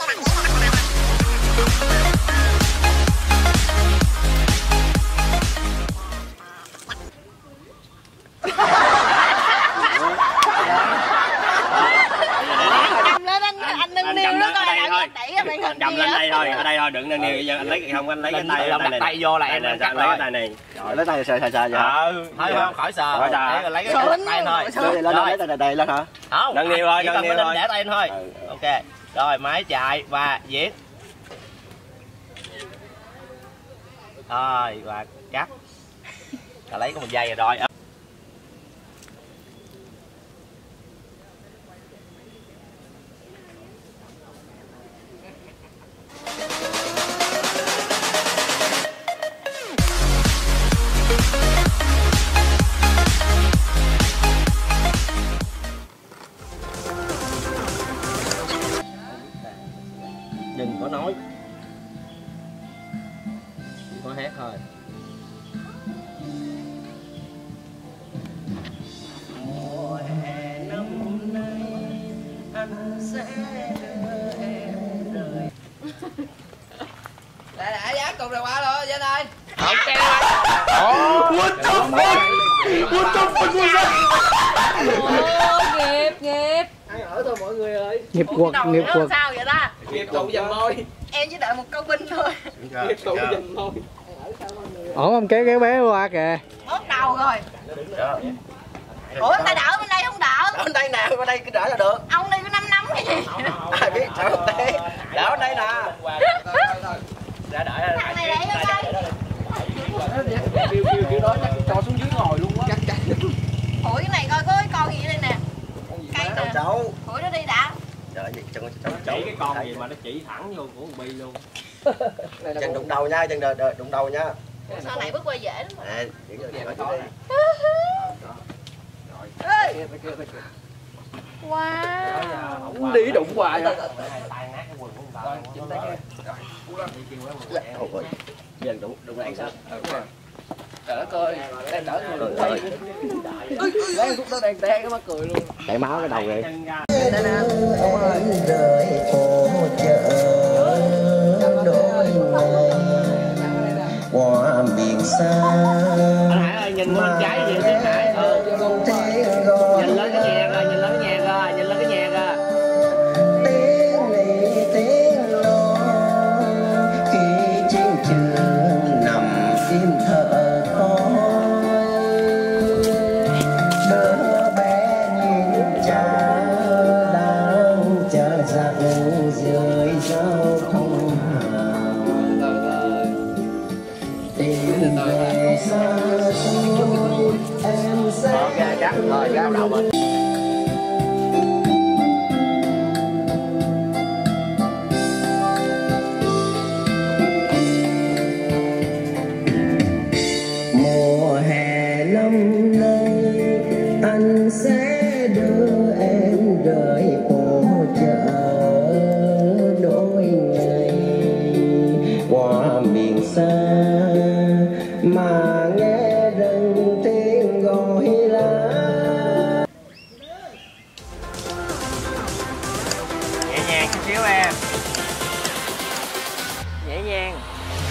Anh nâng niu nó coi lại anh đẩy em anh cầm lên đây thôi, ở đây thôi, đừng nâng niu, anh lấy không anh lấy cái tay đặt tay vô là em cắt cắt lấy rồi. cái tay này. Rồi lấy tay sờ thôi không khỏi sờ, lấy cái tay thôi. lên lấy tay này lên hả? Không, nâng niu thôi, nâng niu thôi, để tay thôi. Ừ. Ok, rồi máy chạy và diễn. Rồi và cắt. Là lấy có 1 giây rồi. Đừng có nói, chỉ có hát thôi. Mùa hè năm nay anh sẽ đưa em rời. Đã dám cùng rồi qua rồi Danh ơi. Ok. What the fuck? What the fuck was that? Nghiệp. Ăn ở thôi mọi người ơi. Nghiệp quật. Sao vậy ta? Nghiệp tụ dầm môi. Em chỉ đợi một câu binh thôi. Nghiệp tụ dầm môi. Ổn không, kéo bé qua kìa. Bóp đầu rồi. Ủa tay đỡ bên đây không đỡ. Bên đây nè, bên đây cứ đỡ là được. Ông đây có 5 nắm cái gì? Ai biết sao không té. Đỡ bên đây nè. Đã đợi Thằng này để vô đây. Kiểu đó chắc cho xuống dưới ngồi luôn á. Chắc. Ủa cái này coi có cái con gì đây nè. Cây nè. Cháu. Ủa nó đi đã. Trời ơi, chân chỉ cái con gì mà nó chỉ thẳng vô của Bi luôn. chân đụng đầu nha, chân đụng đầu nha. Sau này bước qua dễ lắm mà. Nè, chuyển rồi đi. Wow. Đi đụng hoài à. Dần đụng lại sao? Đỡ coi, đang đỡ người quay. Lấy khúc đó đang té cái mắc cười luôn. Chảy máu cái đầu kìa. Rời phố chợ đôi qua miền xa. Anh Hải ơi, nhìn bên trái nhiều tiếng Hải. Nhìn lên cái nhạc rồi, nhìn lên cái nhạc rồi, nhìn lên cái nhạc rồi. Tiếng lì tiếng lo khi chiến trường nằm im thở khói. Đứa bé nhìn cha đang chờ dặn dưới dấu không hào. Tìm về xa xôi em sẽ. Ok, cắt rồi, gáo đầu mình. nhàng chút xíu em. Nhẹ nhàng.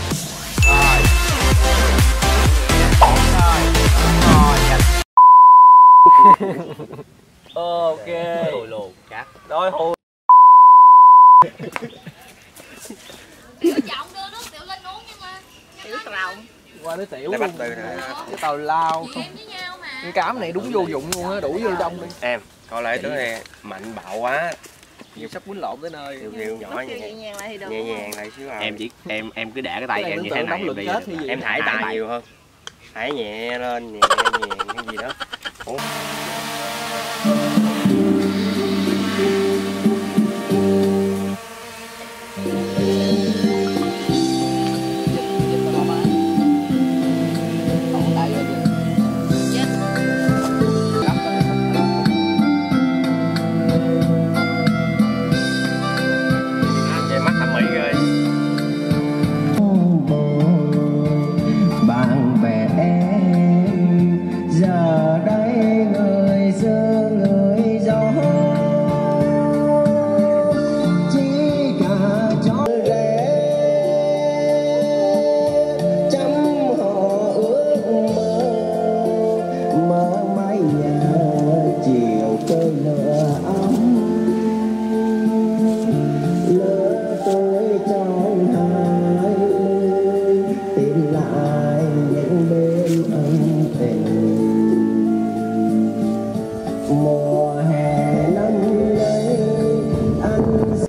Ok. Lùi lùi cắt. Rồi hùi. Tiểu trọng đưa nước tiểu lên uống nhưng mà tiểu rồng. Qua tới tiểu Để luôn. bắt từ này. Cái tàu lao Chị em với nhau mà. cái cám này đúng vô dụng luôn á, đuổi vô trong đi. Em, coi lại tướng này mạnh bạo quá. Nhiều sắp quýnh lộn tới nơi. Điều nhỏ Nhẹ nhẹ nhàng lại thì được. nhẹ nhàng lại xíu à. Em chỉ em cứ để cái tay Cái này em như tưởng thế này tượng đi. động lực chết hay gì? Em thải tay nhiều hơn. Thải nhẹ lên, nhẹ nhàng cái gì đó. Ủa? Về mắt thẩm mỹ rồi. bạn bè em giờ đây người xưa người gió chỉ cả chó rẻ chăm họ ước mơ mái nhà chiều cơi lửa ấm lỡ tôi trong hai lối tìm lại những đêm ân tình mùa hè năm nay anh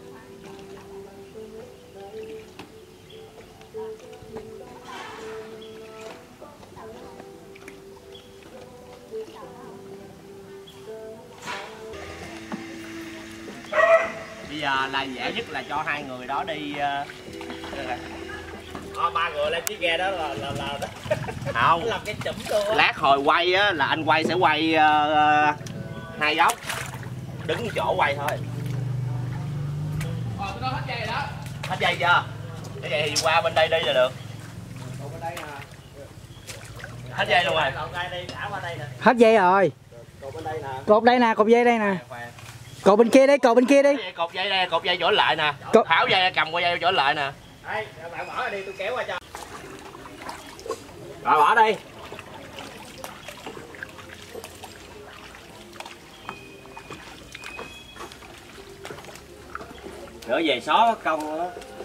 Bây giờ là dễ nhất là cho hai người đó đi ba người lên chiếc ghe đó là không làm cái chùm luôn. Lát hồi quay á là anh quay sẽ quay hai góc, đứng chỗ quay thôi. Nó hết dây rồi đó. Hết dây chưa? Cái vậy thì qua bên đây đi là được. Hết dây luôn rồi. Hết dây rồi. Cột đây nè, cột dây đây nè. Cột bên kia đi, cột bên kia đi. Cột dây đây, cột dây chỗ lại nè. Tháo dây cầm qua dây chỗ lại nè. Đây, bạn bỏ ra đi tôi kéo qua cho. Rồi bỏ đi. Nữa về xóa công đó.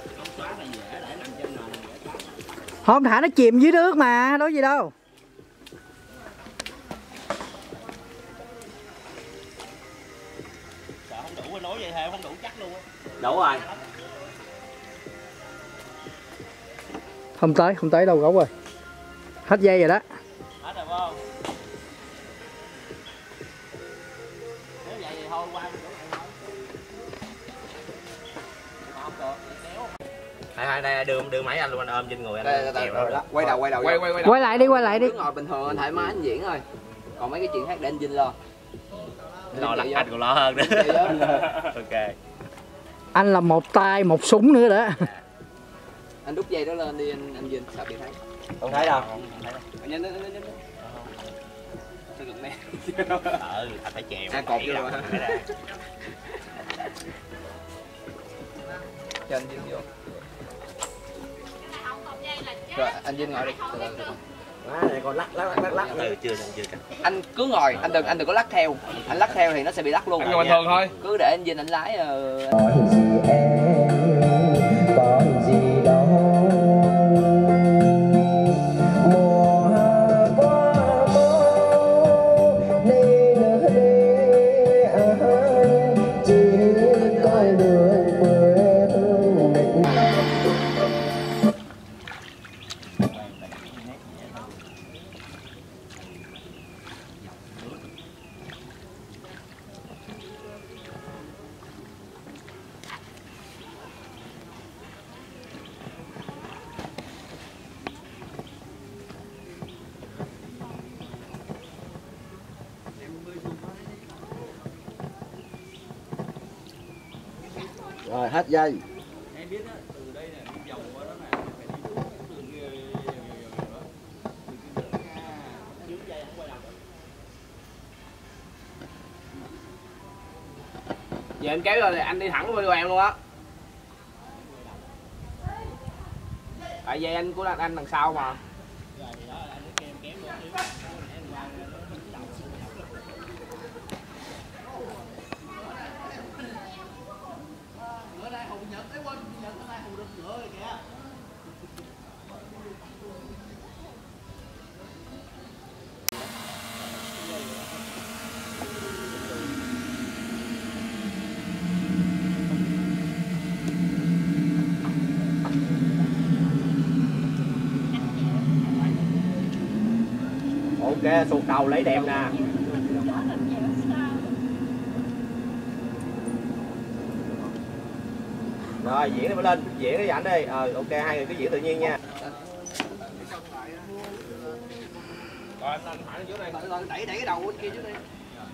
Không, thả nó chìm dưới nước mà, đâu có gì đâu. Sợ không đủ nối vậy theo không đủ chắc luôn á. Đủ rồi. Không tới đâu gấu rồi. Hết dây rồi đó. Hết rồi không? Nếu vậy thì thôi qua bên chỗ này thôi. Không được, kéo. Đây đưa máy anh luôn, anh ôm trên người anh. Đây, rồi đó. Quay đầu. Quay lại đi. Cứ ngồi bình thường anh thoải mái anh diễn thôi. Còn mấy cái chuyện khác để anh Vinh lo. Lo là anh còn lo hơn nữa. Ok. Anh là một tay một súng nữa đó. Anh đút dây đó lên đi anh Vinh, sao bị thấy? Không thấy đâu. Nhanh. Tôi đụng nè. Anh phải chèo. Cột vô rồi. Cho anh Vinh vô. Rồi anh Vinh ngồi đi. Này còn lắc. Chưa. Anh cứ ngồi, anh đừng có lắc theo. Anh lắc theo thì nó sẽ bị lắc luôn. Anh ngồi bình thường thôi. Cứ để anh Vinh anh lái. còn gì em còn gì đâu mùa hạ qua mau đi nữa đi chỉ coi đường quê hương mình. Rồi hết dây. Em biết á, từ đây nè đi vòng qua đó nè, phải đi xuống đường kia dưới dây không quay đầu được. Giờ em kéo rồi anh đi thẳng với em luôn á. Tại dây anh của anh đằng sau mà. Ok, sụt đầu lấy đẹp nè. Rồi diễn đi, mới lên diễn đi ảnh đi. Ok, hai người cứ diễn tự nhiên nha. Rồi anh Hải dưới đây, đẩy cái đầu bên kia dưới đi.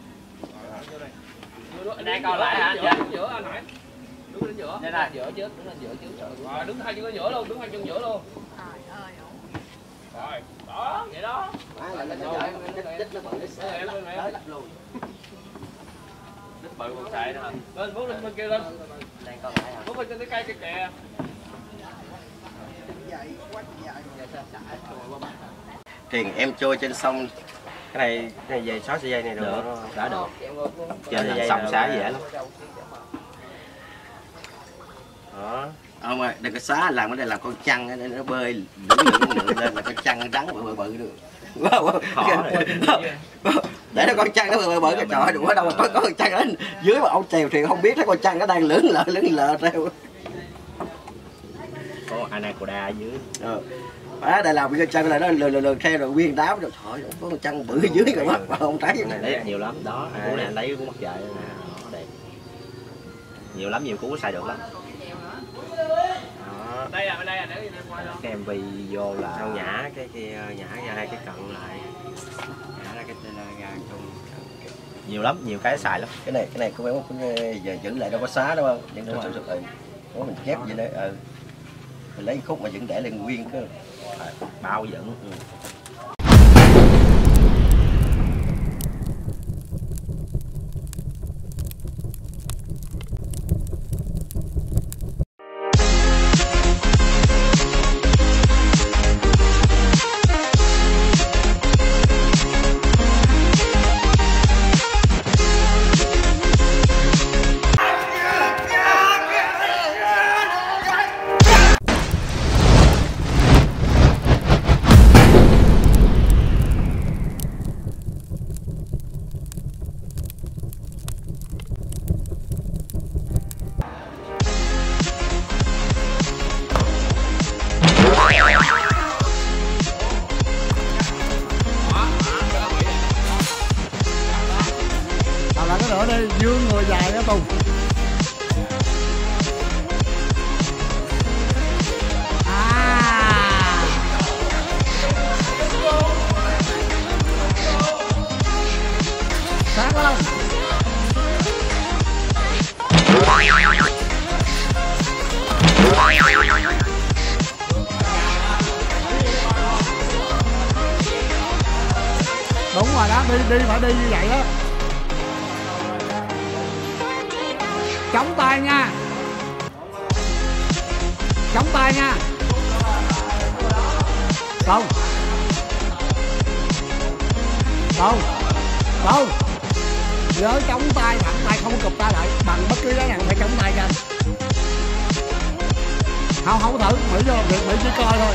Đang còn lại hả? Dạ. Giữa anh Hải. Đứng lên giữa. Đây này, giữa trước, đứng lên giữa trước. Rồi đứng hai chân ở giữa luôn, đứng hai chân giữa luôn. Rồi, đó, vậy đó. Đít bự còn xài nữa hả? Lên, bước lên bên kia lên. Bước lên trên cái cây kìa. Tiền em trôi trên sông. Cái này về xóa sợi dây này được không? Đã được. Trên thành sông xả dễ lắm. Đó. Ông ơi, đừng có xá, làm cái này làm con chăn để nó bơi lửng lên là con chăn đắng bự bự được. Để nó con chăn nó bự bự, trời ơi, đụng ở đâu mà có con chăn ở dưới mà ông chèo thì không biết thấy con chăn nó đang lửng lờ theo. Có anaconda ở dưới. Đây làm cái chân này nó lờ theo rồi nguyên đám rồi, trời ơi, có con chân bự ở dưới rồi mắt mà không thấy. Này lấy nhiều lắm đó, cú này anh lấy cú mắt dại nè, đẹp. Nhiều lắm, nhiều cú xài được lắm. Đây à, bên đây à, để em quay luôn. Cái MV vô là xong nhả cái kia, nhả ra hai cái cận lại, nhả ra cái tên ra trong nhiều lắm, nhiều cái xài lắm. Cái này có vẻ giờ giữ lại đâu có xá đúng không? Những đúng rồi. Có mình chép vậy đấy, mình lấy khúc mà vẫn để lên nguyên cơ, bao dẫn. Dương người dài đó Tùng. Sáng không? Đúng rồi đó, đi phải đi như vậy đó. Chống tay nha. Chống tay nha. Không. Không. Không. Nhớ chống tay, thẳng tay, không cụp tay lại. Bằng bất cứ cái nào phải chống tay cho anh. Không thử, Mỹ vô, Mỹ chỉ coi thôi.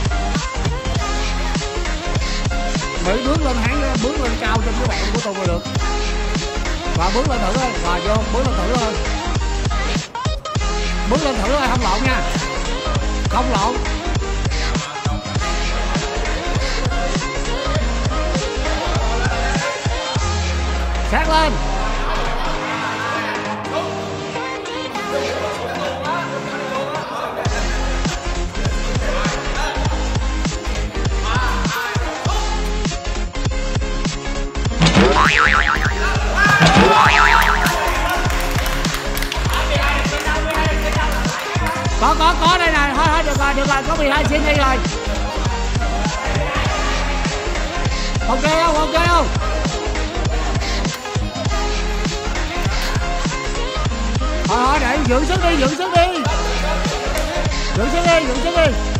Mỹ bước lên háng, bước lên cao trên cái bạn của Tùng là được. Và bước lên thử thôi, và vô, bước lên thử thôi. Bước lên thử thôi, không lộn nha. Không lộn. Sát lên. Có đây nè, thôi được rồi, có 12 cm đi rồi. Ok không? dưỡng sức đi, dưỡng sức đi. Dưỡng sức đi, dưỡng sức đi.